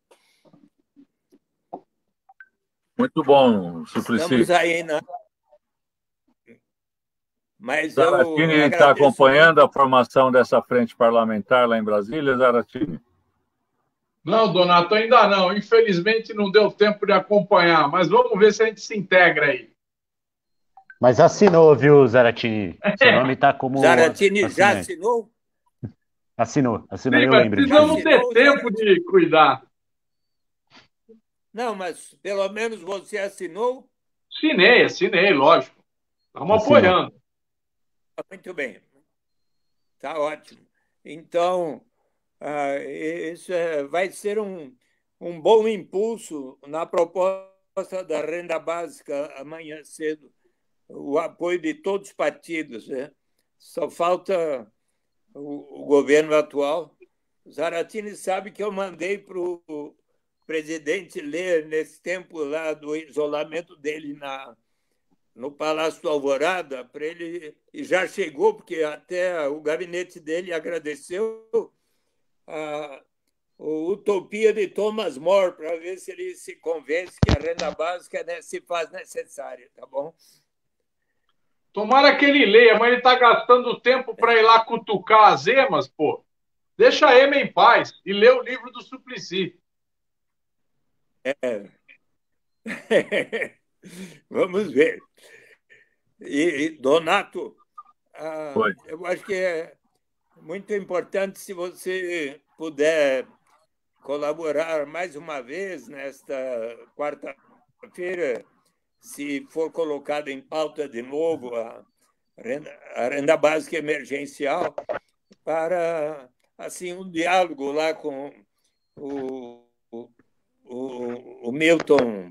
Muito bom, Suplicy. Estamos aí, né? Mas Zaratini está acompanhando a formação dessa frente parlamentar lá em Brasília, Zaratini? Não, Donato, ainda não. Infelizmente não deu tempo de acompanhar, mas vamos ver se a gente se integra aí. Mas assinou, viu, Zaratini? Seu nome está como... Zaratini já assinou? Assinou, Sim, eu mas lembro. Senão não ter tempo de cuidar. Não, mas pelo menos você assinou? Assinei, lógico. Estamos apoiando. Muito bem. Está ótimo. Então, isso vai ser um bom impulso na proposta da renda básica amanhã cedo, o apoio de todos os partidos, né? Só falta o governo atual. O Zaratini sabe que eu mandei para o presidente ler, nesse tempo lá do isolamento dele no Palácio do Alvorada, para ele, e já chegou, porque até o gabinete dele agradeceu a utopia de Thomas More, para ver se ele se convence que a renda básica se faz necessária, tá bom? Tomara que ele leia, mas ele está gastando tempo para ir lá cutucar as emas, pô. Deixa a Ema em paz e lê o livro do Suplicy. Vamos ver. E Donato, eu acho que é muito importante se você puder colaborar mais uma vez nesta quarta-feira, se for colocado em pauta de novo a renda básica emergencial, para assim um diálogo lá com o Milton,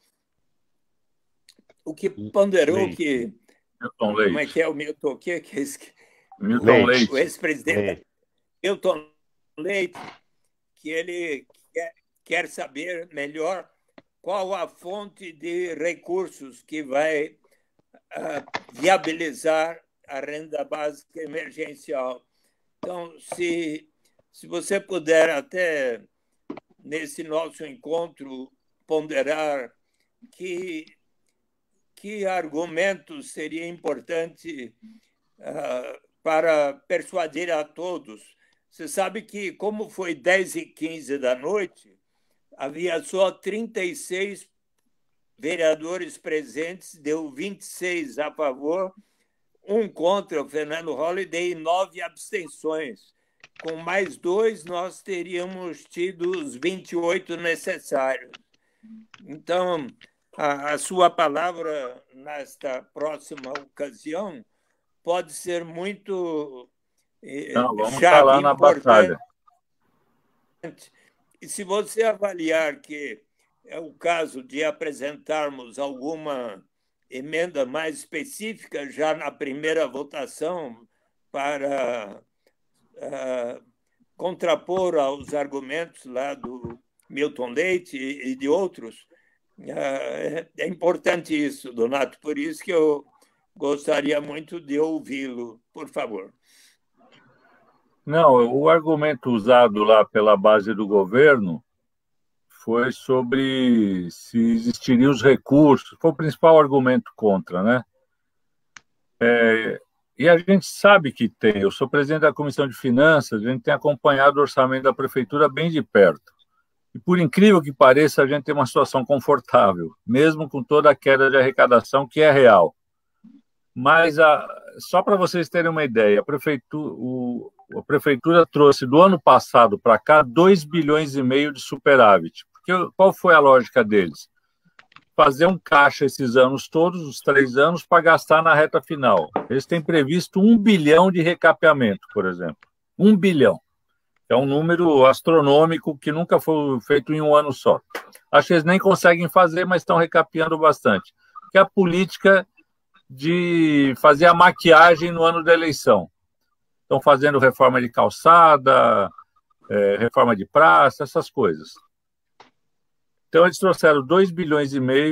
o que ponderou Leite. Que... Milton Leite. Como é que é o Milton? O que é esse? Milton Leite. O ex-presidente Milton Leite, que ele quer saber melhor qual a fonte de recursos que vai viabilizar a renda básica emergencial. Então, se você puder até nesse nosso encontro ponderar que argumentos seria importante para persuadir a todos. Você sabe que, como foi 10h15 da noite, havia só 36 vereadores presentes, deu 26 a favor, 1 contra o Fernando Holliday e 9 abstenções. Com mais 2, nós teríamos tido os 28 necessários. Então, a sua palavra nesta próxima ocasião pode ser muito chave, na batalha. E se você avaliar que é o caso de apresentarmos alguma emenda mais específica já na primeira votação para contrapor aos argumentos lá do Milton Leite e de outros, é importante isso, Donato, por isso que eu gostaria muito de ouvi-lo, por favor. Não, o argumento usado lá pela base do governo foi sobre se existiriam os recursos, foi o principal argumento contra, né? E a gente sabe que tem, eu sou presidente da Comissão de Finanças, a gente tem acompanhado o orçamento da Prefeitura bem de perto. E, por incrível que pareça, a gente tem uma situação confortável, mesmo com toda a queda de arrecadação, que é real. Mas, só para vocês terem uma ideia, a Prefeitura trouxe do ano passado para cá 2,5 bilhões de superávit. Porque, qual foi a lógica deles? Fazer um caixa esses anos todos, os 3 anos, para gastar na reta final. Eles têm previsto 1 bilhão de recapeamento, por exemplo. 1 bilhão. É um número astronômico que nunca foi feito em um ano só. Acho que eles nem conseguem fazer, mas estão recapeando bastante. Que é a política de fazer a maquiagem no ano da eleição. Estão fazendo reforma de calçada, reforma de praça, essas coisas. Então, eles trouxeram 2,5 bilhões.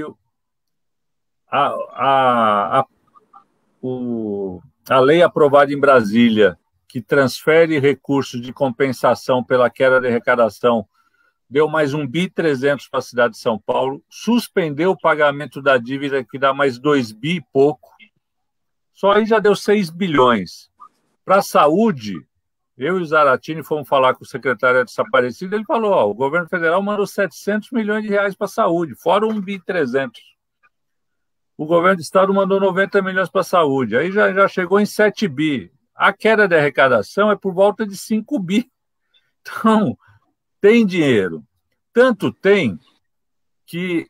A lei aprovada em Brasília, que transfere recursos de compensação pela queda de arrecadação, deu mais 1,3 bilhão para a cidade de São Paulo, suspendeu o pagamento da dívida, que dá mais 2 bi e pouco, só aí já deu 6 bilhões. Para a saúde, eu e o Zaratini fomos falar com o secretário desaparecido, ele falou, o governo federal mandou 700 milhões de reais para a saúde, fora 1,3 bilhão. O governo do estado mandou 90 milhões para a saúde, aí já chegou em 7 bi. A queda de arrecadação é por volta de 5 bi. Então, tem dinheiro. Tanto tem que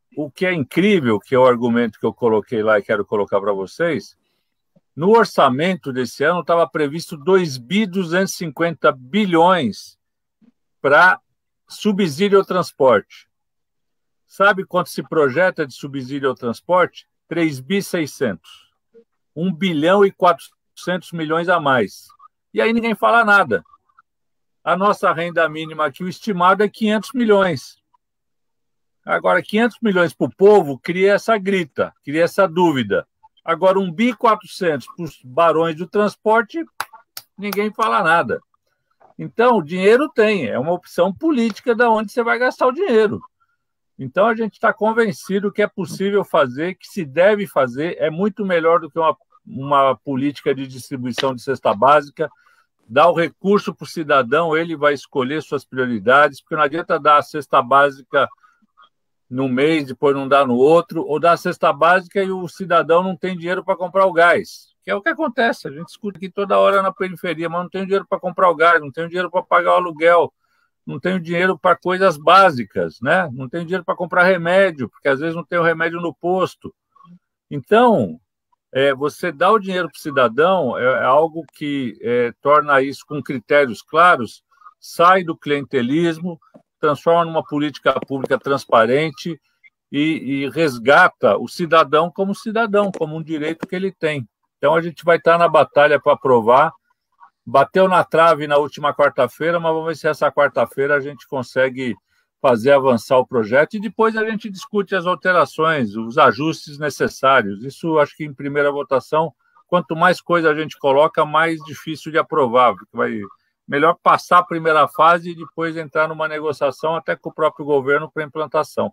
o que é incrível, que é o argumento que eu coloquei lá e quero colocar para vocês, no orçamento desse ano estava previsto 2.250 bilhões para subsídio ao transporte. Sabe quanto se projeta de subsídio ao transporte? 3.600. 1 bilhão e 400 milhões a mais. E aí ninguém fala nada. A nossa renda mínima aqui, o estimado é 500 milhões. Agora, 500 milhões para o povo cria essa grita, cria essa dúvida. Agora, 1 bi 400 para os barões do transporte, ninguém fala nada. Então, o dinheiro tem, é uma opção política de onde você vai gastar o dinheiro. Então, a gente está convencido que é possível fazer, que se deve fazer, é muito melhor do que uma política de distribuição de cesta básica, dar o recurso para o cidadão, ele vai escolher suas prioridades, porque não adianta dar a cesta básica num mês, depois não dá no outro, ou dar a cesta básica e o cidadão não tem dinheiro para comprar o gás, que é o que acontece, a gente escuta aqui toda hora na periferia, mas não tem dinheiro para comprar o gás, não tem dinheiro para pagar o aluguel, não tem dinheiro para coisas básicas, né? Não tem dinheiro para comprar remédio, porque às vezes não tem o remédio no posto. Então, você dá o dinheiro para o cidadão é algo que torna isso com critérios claros, sai do clientelismo, transforma numa política pública transparente e resgata o cidadão, como um direito que ele tem. Então, a gente vai estar na batalha para aprovar. Bateu na trave na última quarta-feira, mas vamos ver se essa quarta-feira a gente consegue fazer avançar o projeto e depois a gente discute as alterações, os ajustes necessários. Isso, acho que em primeira votação, quanto mais coisa a gente coloca, mais difícil de aprovar, porque vai melhor passar a primeira fase e depois entrar numa negociação até com o próprio governo para implantação.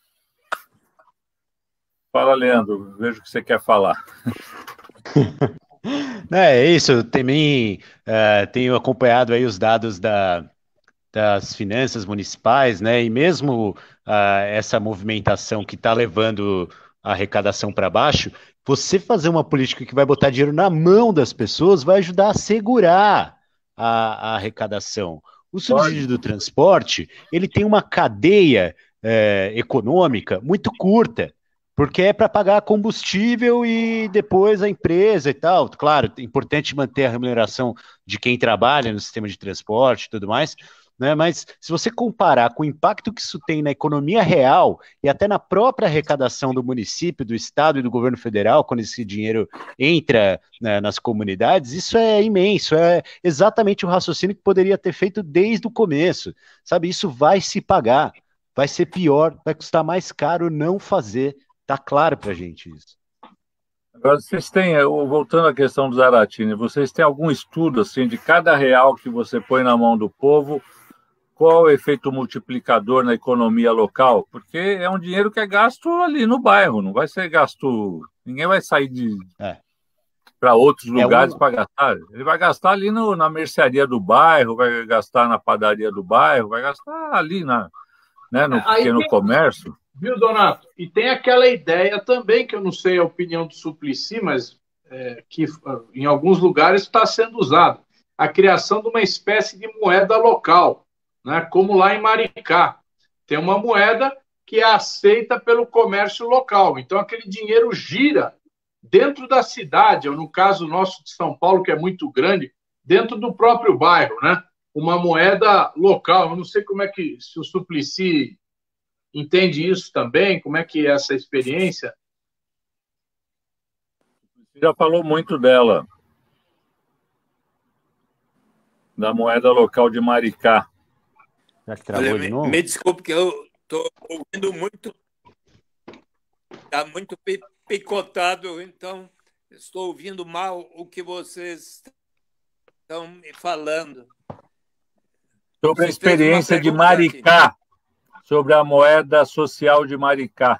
Fala, Leandro, vejo que você quer falar. É isso, também tenho acompanhado aí os dados das finanças municipais, né? E mesmo essa movimentação que está levando a arrecadação para baixo, você fazer uma política que vai botar dinheiro na mão das pessoas vai ajudar a segurar a arrecadação. O subsídio do transporte, ele tem uma cadeia econômica muito curta, porque é para pagar combustível e depois a empresa e tal. Claro, é importante manter a remuneração de quem trabalha no sistema de transporte e tudo mais, né? Mas se você comparar com o impacto que isso tem na economia real e até na própria arrecadação do município, do estado e do governo federal, quando esse dinheiro entra, né, nas comunidades, isso é imenso, é exatamente o raciocínio que poderia ter feito desde o começo, sabe? Isso vai se pagar, vai ser pior, vai custar mais caro não fazer. Tá claro para a gente isso. Agora, vocês têm, voltando à questão do Zaratini, vocês têm algum estudo assim de cada real que você põe na mão do povo, qual é o efeito multiplicador na economia local? Porque é um dinheiro que é gasto ali no bairro, não vai ser gasto, ninguém vai sair para outros lugares para gastar. Ele vai gastar ali na mercearia do bairro, vai gastar na padaria do bairro, vai gastar ali no pequeno comércio. Viu, Donato? E tem aquela ideia também, que eu não sei a opinião do Suplicy, mas que em alguns lugares está sendo usado, a criação de uma espécie de moeda local, né? Como lá em Maricá. Tem uma moeda que é aceita pelo comércio local. Então, aquele dinheiro gira dentro da cidade, ou no caso nosso de São Paulo, que é muito grande, dentro do próprio bairro, né? Uma moeda local. Eu não sei como é que, se o Suplicy entende isso também, como é que é essa experiência? Já falou muito dela, da moeda local de Maricá. Já que travou de novo? Me desculpe que eu estou ouvindo muito, está muito picotado, então estou ouvindo mal o que vocês estão me falando. Sobre a experiência de Maricá. Aqui. Sobre a moeda social de Maricá.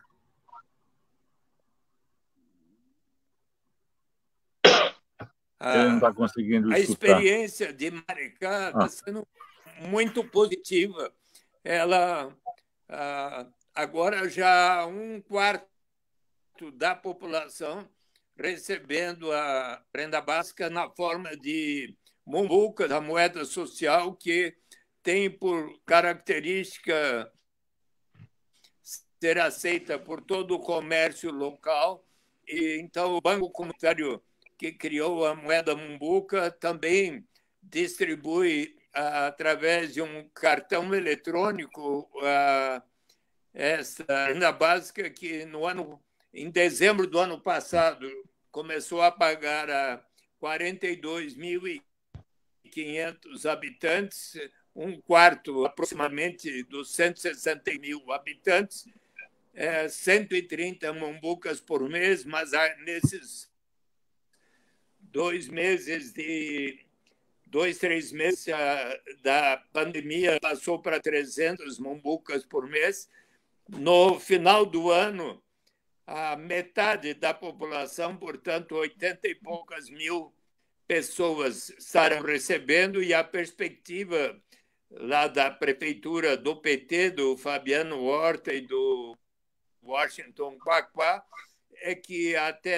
Ele não está conseguindo escutar. A experiência de Maricá está sendo muito positiva. Ela, agora já 1/4 da população recebendo a renda básica na forma de mumbuca, da moeda social, que tem por característica ser aceita por todo o comércio local. E, então, o Banco Comunitário, que criou a moeda Mumbuca, também distribui, através de um cartão eletrônico, essa renda básica que, em dezembro do ano passado, começou a pagar a 42.500 habitantes, um quarto aproximadamente dos 160 mil habitantes, 130 mumbucas por mês, mas nesses 2 meses dois, 3 meses da pandemia, passou para 300 mumbucas por mês. No final do ano, a metade da população, portanto, 80 e poucas mil pessoas estarão recebendo, e a perspectiva lá da prefeitura do PT, do Fabiano Horta e do Washington Quaquá, é que até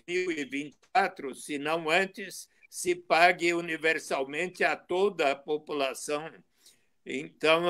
2024, se não antes, se pague universalmente a toda a população. Então,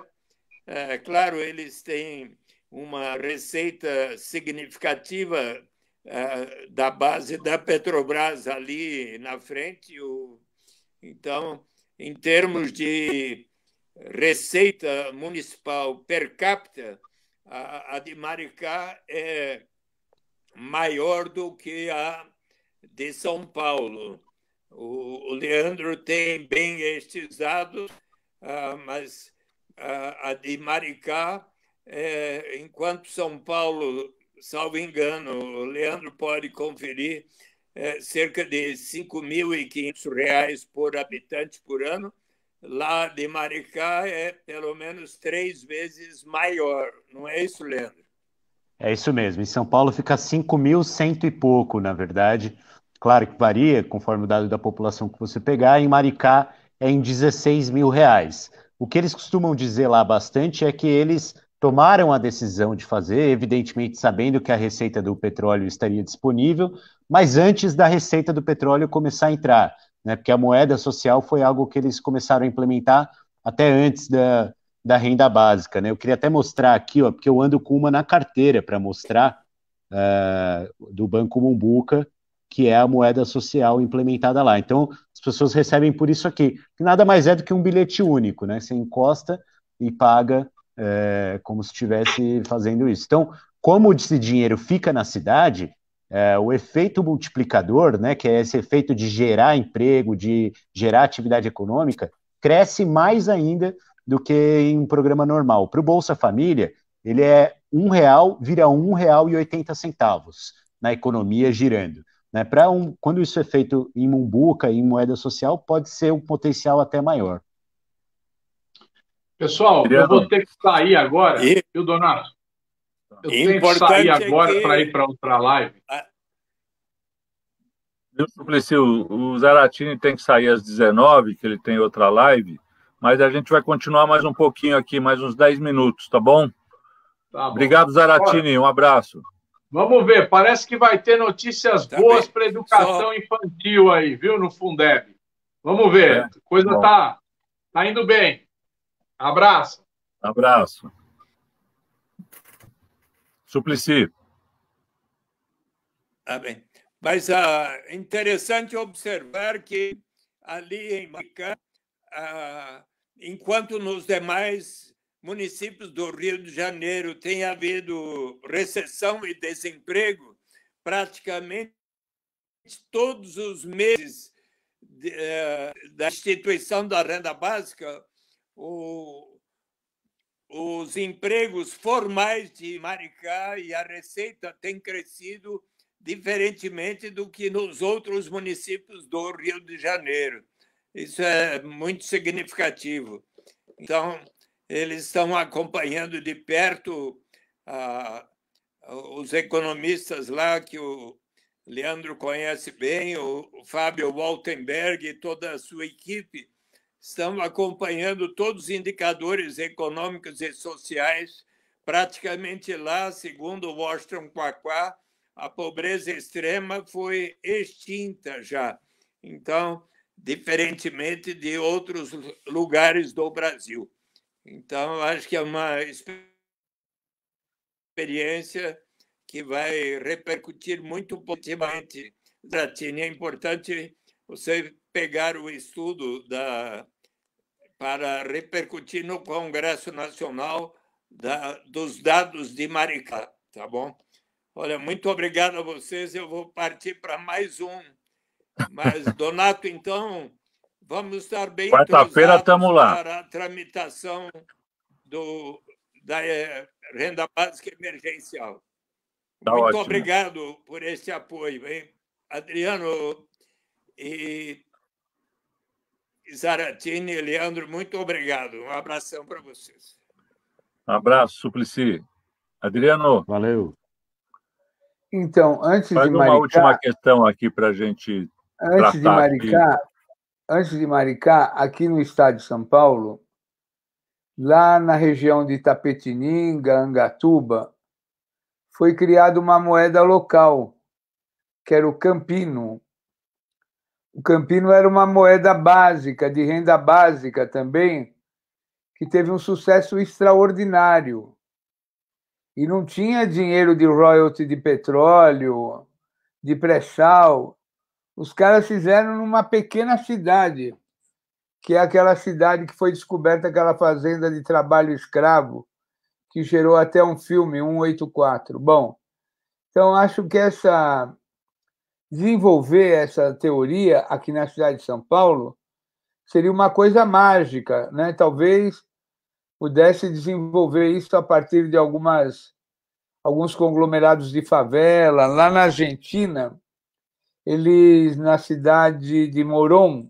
claro, eles têm uma receita significativa da base da Petrobras ali na frente. Então, em termos de receita municipal per capita, a de Maricá é maior do que a de São Paulo. O Leandro tem bem estes dados, mas a de Maricá, enquanto São Paulo, salvo engano, o Leandro pode conferir, cerca de R$ 5.500 por habitante por ano, lá de Maricá é pelo menos 3 vezes maior. Não é isso, Leandro? É isso mesmo. Em São Paulo fica 5.100 e pouco, na verdade. Claro que varia conforme o dado da população que você pegar. Em Maricá é em R$ 16.000. O que eles costumam dizer lá bastante é que eles tomaram a decisão de fazer, evidentemente sabendo que a receita do petróleo estaria disponível, mas antes da receita do petróleo começar a entrar, né? Porque a moeda social foi algo que eles começaram a implementar até antes da renda básica, né? Eu queria até mostrar aqui, ó, porque eu ando com uma na carteira para mostrar, do Banco Mumbuca, que é a moeda social implementada lá. Então, as pessoas recebem por isso aqui, que nada mais é do que um bilhete único, né? Você encosta e paga como se estivesse fazendo isso. Então, como esse dinheiro fica na cidade, o efeito multiplicador, né, que é esse efeito de gerar emprego, de gerar atividade econômica, cresce mais ainda do que em um programa normal. Para o Bolsa Família, ele é R$1, vira R$1,80 na economia girando. Né? Quando isso é feito em Mumbuca, em moeda social, pode ser um potencial até maior. Pessoal, eu vou ter que sair agora, viu, Donato? Eu tenho que sair agora para ir para outra live. Viu, Suplicy? O Zaratini tem que sair às 19h, que ele tem outra live, mas a gente vai continuar mais um pouquinho aqui, mais uns 10 minutos, tá bom? Tá bom. Obrigado, Zaratini. Um abraço. Vamos ver, parece que vai ter notícias boas para educação infantil aí, viu, no Fundeb. Vamos ver, a coisa tá indo bem. Abraço. Abraço. Suplicy. Tá bem. Mas é interessante observar que ali em Maricá, enquanto nos demais municípios do Rio de Janeiro tem havido recessão e desemprego, praticamente todos os meses da instituição da renda básica, os empregos formais de Maricá e a receita têm crescido diferentemente do que nos outros municípios do Rio de Janeiro. Isso é muito significativo. Então, eles estão acompanhando de perto os economistas lá, que o Leandro conhece bem, o Fábio Waltenberg e toda a sua equipe, estão acompanhando todos os indicadores econômicos e sociais. Praticamente lá, segundo o Washington Quaquá, a pobreza extrema foi extinta já. Então, diferentemente de outros lugares do Brasil. Então, acho que é uma experiência que vai repercutir muito positivamente. Zaratini, é importante você pegar o estudo para repercutir no Congresso Nacional dos dados de Maricá, tá bom? Olha, muito obrigado a vocês. Eu vou partir para mais um. Mas, Donato, então, vamos estar bem Quarta-feira estamos lá para a tramitação da renda básica emergencial. Tá muito ótimo. obrigado por esse apoio, hein? Adriano e Zaratini e Leandro, muito obrigado. Um abração para vocês. Um abraço, Suplicy. Adriano. Valeu. Então, antes faz de Maricá... uma última questão aqui para a gente tratar aqui. Antes de Maricá, aqui no estado de São Paulo, lá na região de Itapetininga, Angatuba, foi criada uma moeda local, que era o campino. O campino era uma moeda básica, de renda básica também, que teve um sucesso extraordinário. E não tinha dinheiro de royalty de petróleo, de pré-sal. Os caras fizeram numa pequena cidade, que é aquela cidade que foi descoberta, aquela fazenda de trabalho escravo, que gerou até um filme, 184. Bom, então acho que desenvolver essa teoria aqui na cidade de São Paulo seria uma coisa mágica, né? Talvez pudesse desenvolver isso a partir de alguns conglomerados de favela. Lá na Argentina, eles, na cidade de Morón,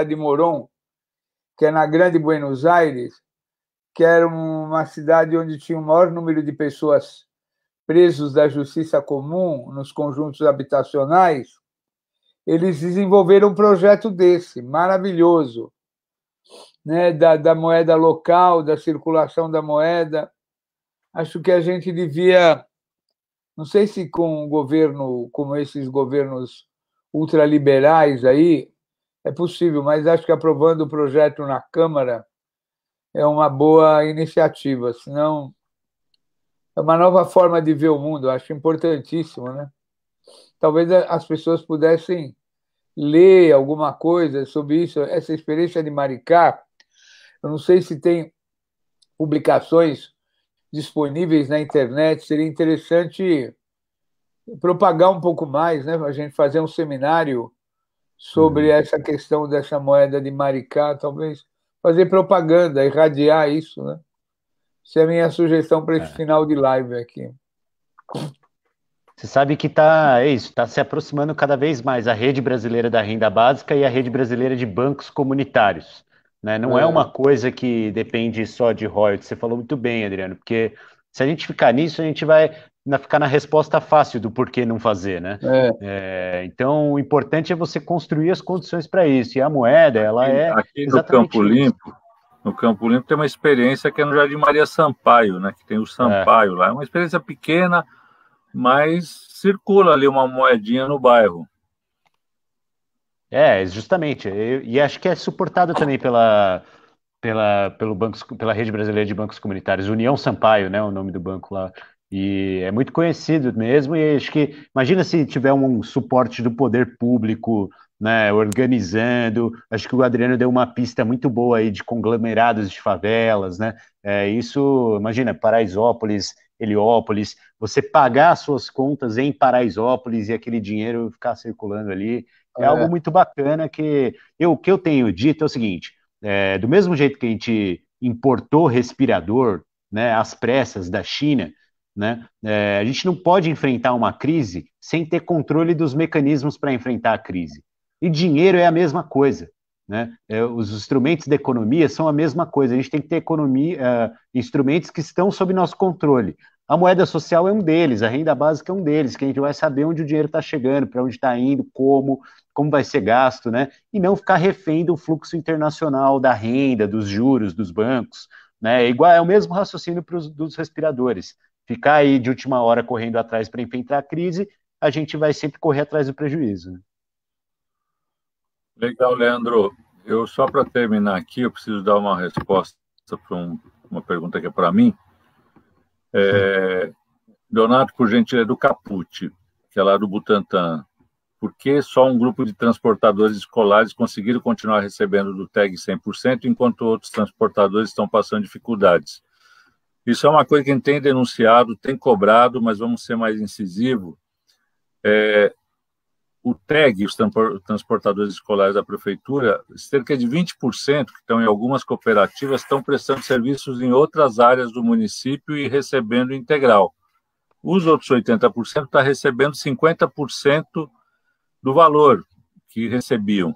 que é na Grande Buenos Aires, que era uma cidade onde tinha o maior número de pessoas presos da justiça comum nos conjuntos habitacionais, eles desenvolveram um projeto desse, maravilhoso, né? da moeda local, da circulação da moeda. Acho que a gente devia, não sei se com um governo como esses governos ultraliberais aí, é possível, mas acho que aprovando o projeto na Câmara é uma boa iniciativa, senão é uma nova forma de ver o mundo, acho importantíssimo, né? Talvez as pessoas pudessem ler alguma coisa sobre isso, essa experiência de Maricá. Eu não sei se tem publicações disponíveis na internet, seria interessante propagar um pouco mais, né? A gente fazer um seminário sobre essa questão dessa moeda de Maricá, talvez fazer propaganda, irradiar isso, né? Essa é a minha sugestão para esse final de live aqui. Você sabe que está se aproximando cada vez mais a rede brasileira da renda básica e a rede brasileira de bancos comunitários, né? Não é uma coisa que depende só de royalties. Você falou muito bem, Adriano, porque se a gente ficar nisso, a gente vai ficar na resposta fácil do porquê não fazer, né? Então, o importante é você construir as condições para isso. E a moeda, ela aqui no Campo Limpo. No Campo Limpo tem uma experiência que é no Jardim Maria Sampaio, né? Que tem o Sampaio lá. É uma experiência pequena, mas circula ali uma moedinha no bairro. Justamente. E acho que é suportado também pela Rede Brasileira de Bancos Comunitários, União Sampaio, né? O nome do banco lá. E é muito conhecido mesmo, e acho que, imagina se tiver um suporte do poder público, né, organizando. Acho que o Adriano deu uma pista muito boa aí de conglomerados de favelas, né? Isso, imagina, Paraisópolis, Heliópolis, você pagar suas contas em Paraisópolis e aquele dinheiro ficar circulando ali, é algo muito bacana o que eu tenho dito é o seguinte, do mesmo jeito que a gente importou respirador, né, às pressas da China, né, a gente não pode enfrentar uma crise sem ter controle dos mecanismos para enfrentar a crise. E dinheiro é a mesma coisa, né? Os instrumentos da economia são a mesma coisa. A gente tem que ter instrumentos que estão sob nosso controle. A moeda social é um deles, a renda básica é um deles, que a gente vai saber onde o dinheiro está chegando, para onde está indo, como vai ser gasto, né? E não ficar refém do fluxo internacional da renda, dos juros, dos bancos, né? É o mesmo raciocínio dos respiradores. Ficar aí de última hora correndo atrás para enfrentar a crise, a gente vai sempre correr atrás do prejuízo, né? Legal, Leandro. Eu só para terminar aqui, eu preciso dar uma resposta para uma pergunta que é para mim. Donato, por gentileza, do Caput, que é lá do Butantan. Por que só um grupo de transportadores escolares conseguiram continuar recebendo do TEG 100%, enquanto outros transportadores estão passando dificuldades? Isso é uma coisa que a gente tem denunciado, tem cobrado, mas vamos ser mais incisivo. O TEG, os transportadores escolares da prefeitura, cerca de 20% que estão em algumas cooperativas estão prestando serviços em outras áreas do município e recebendo integral. Os outros 80% estão recebendo 50% do valor que recebiam.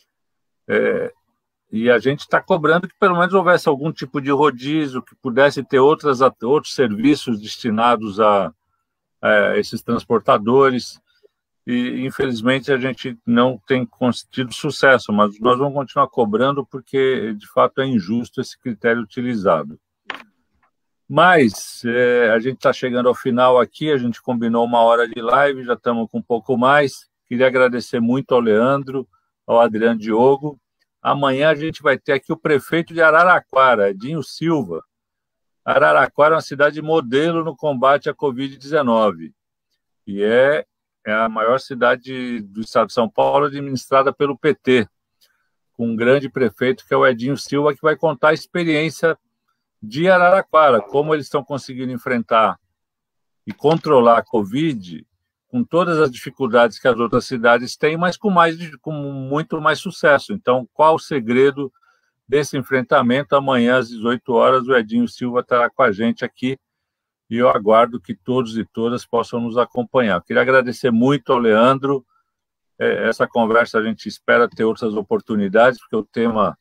E a gente está cobrando que pelo menos houvesse algum tipo de rodízio, que pudesse ter outros serviços destinados a esses transportadores. E, infelizmente, a gente não tem tido sucesso, mas nós vamos continuar cobrando porque, de fato, é injusto esse critério utilizado. Mas a gente está chegando ao final aqui, a gente combinou 1 hora de live, já estamos com um pouco mais. Queria agradecer muito ao Leandro, ao Adriano Diogo. Amanhã a gente vai ter aqui o prefeito de Araraquara, Edinho Silva. Araraquara é uma cidade modelo no combate à Covid-19 e é a maior cidade do estado de São Paulo administrada pelo PT, com um grande prefeito que é o Edinho Silva, que vai contar a experiência de Araraquara, como eles estão conseguindo enfrentar e controlar a Covid com todas as dificuldades que as outras cidades têm, mas com muito mais sucesso. Então, qual o segredo desse enfrentamento? Amanhã, às 18 horas, o Edinho Silva estará com a gente aqui e eu aguardo que todos e todas possam nos acompanhar. Queria agradecer muito ao Leandro. Essa conversa a gente espera ter outras oportunidades, porque o tema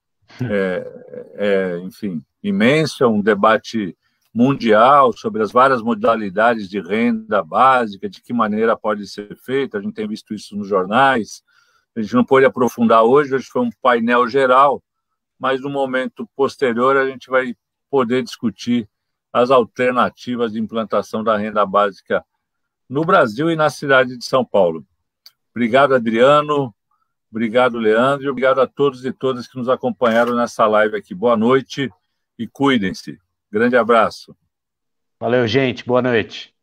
enfim, imenso, é um debate mundial sobre as várias modalidades de renda básica, de que maneira pode ser feita. A gente tem visto isso nos jornais. A gente não pôde aprofundar hoje foi um painel geral, mas no momento posterior a gente vai poder discutir as alternativas de implantação da renda básica no Brasil e na cidade de São Paulo. Obrigado, Adriano. Obrigado, Leandro. E obrigado a todos e todas que nos acompanharam nessa live aqui. Boa noite e cuidem-se. Grande abraço. Valeu, gente. Boa noite.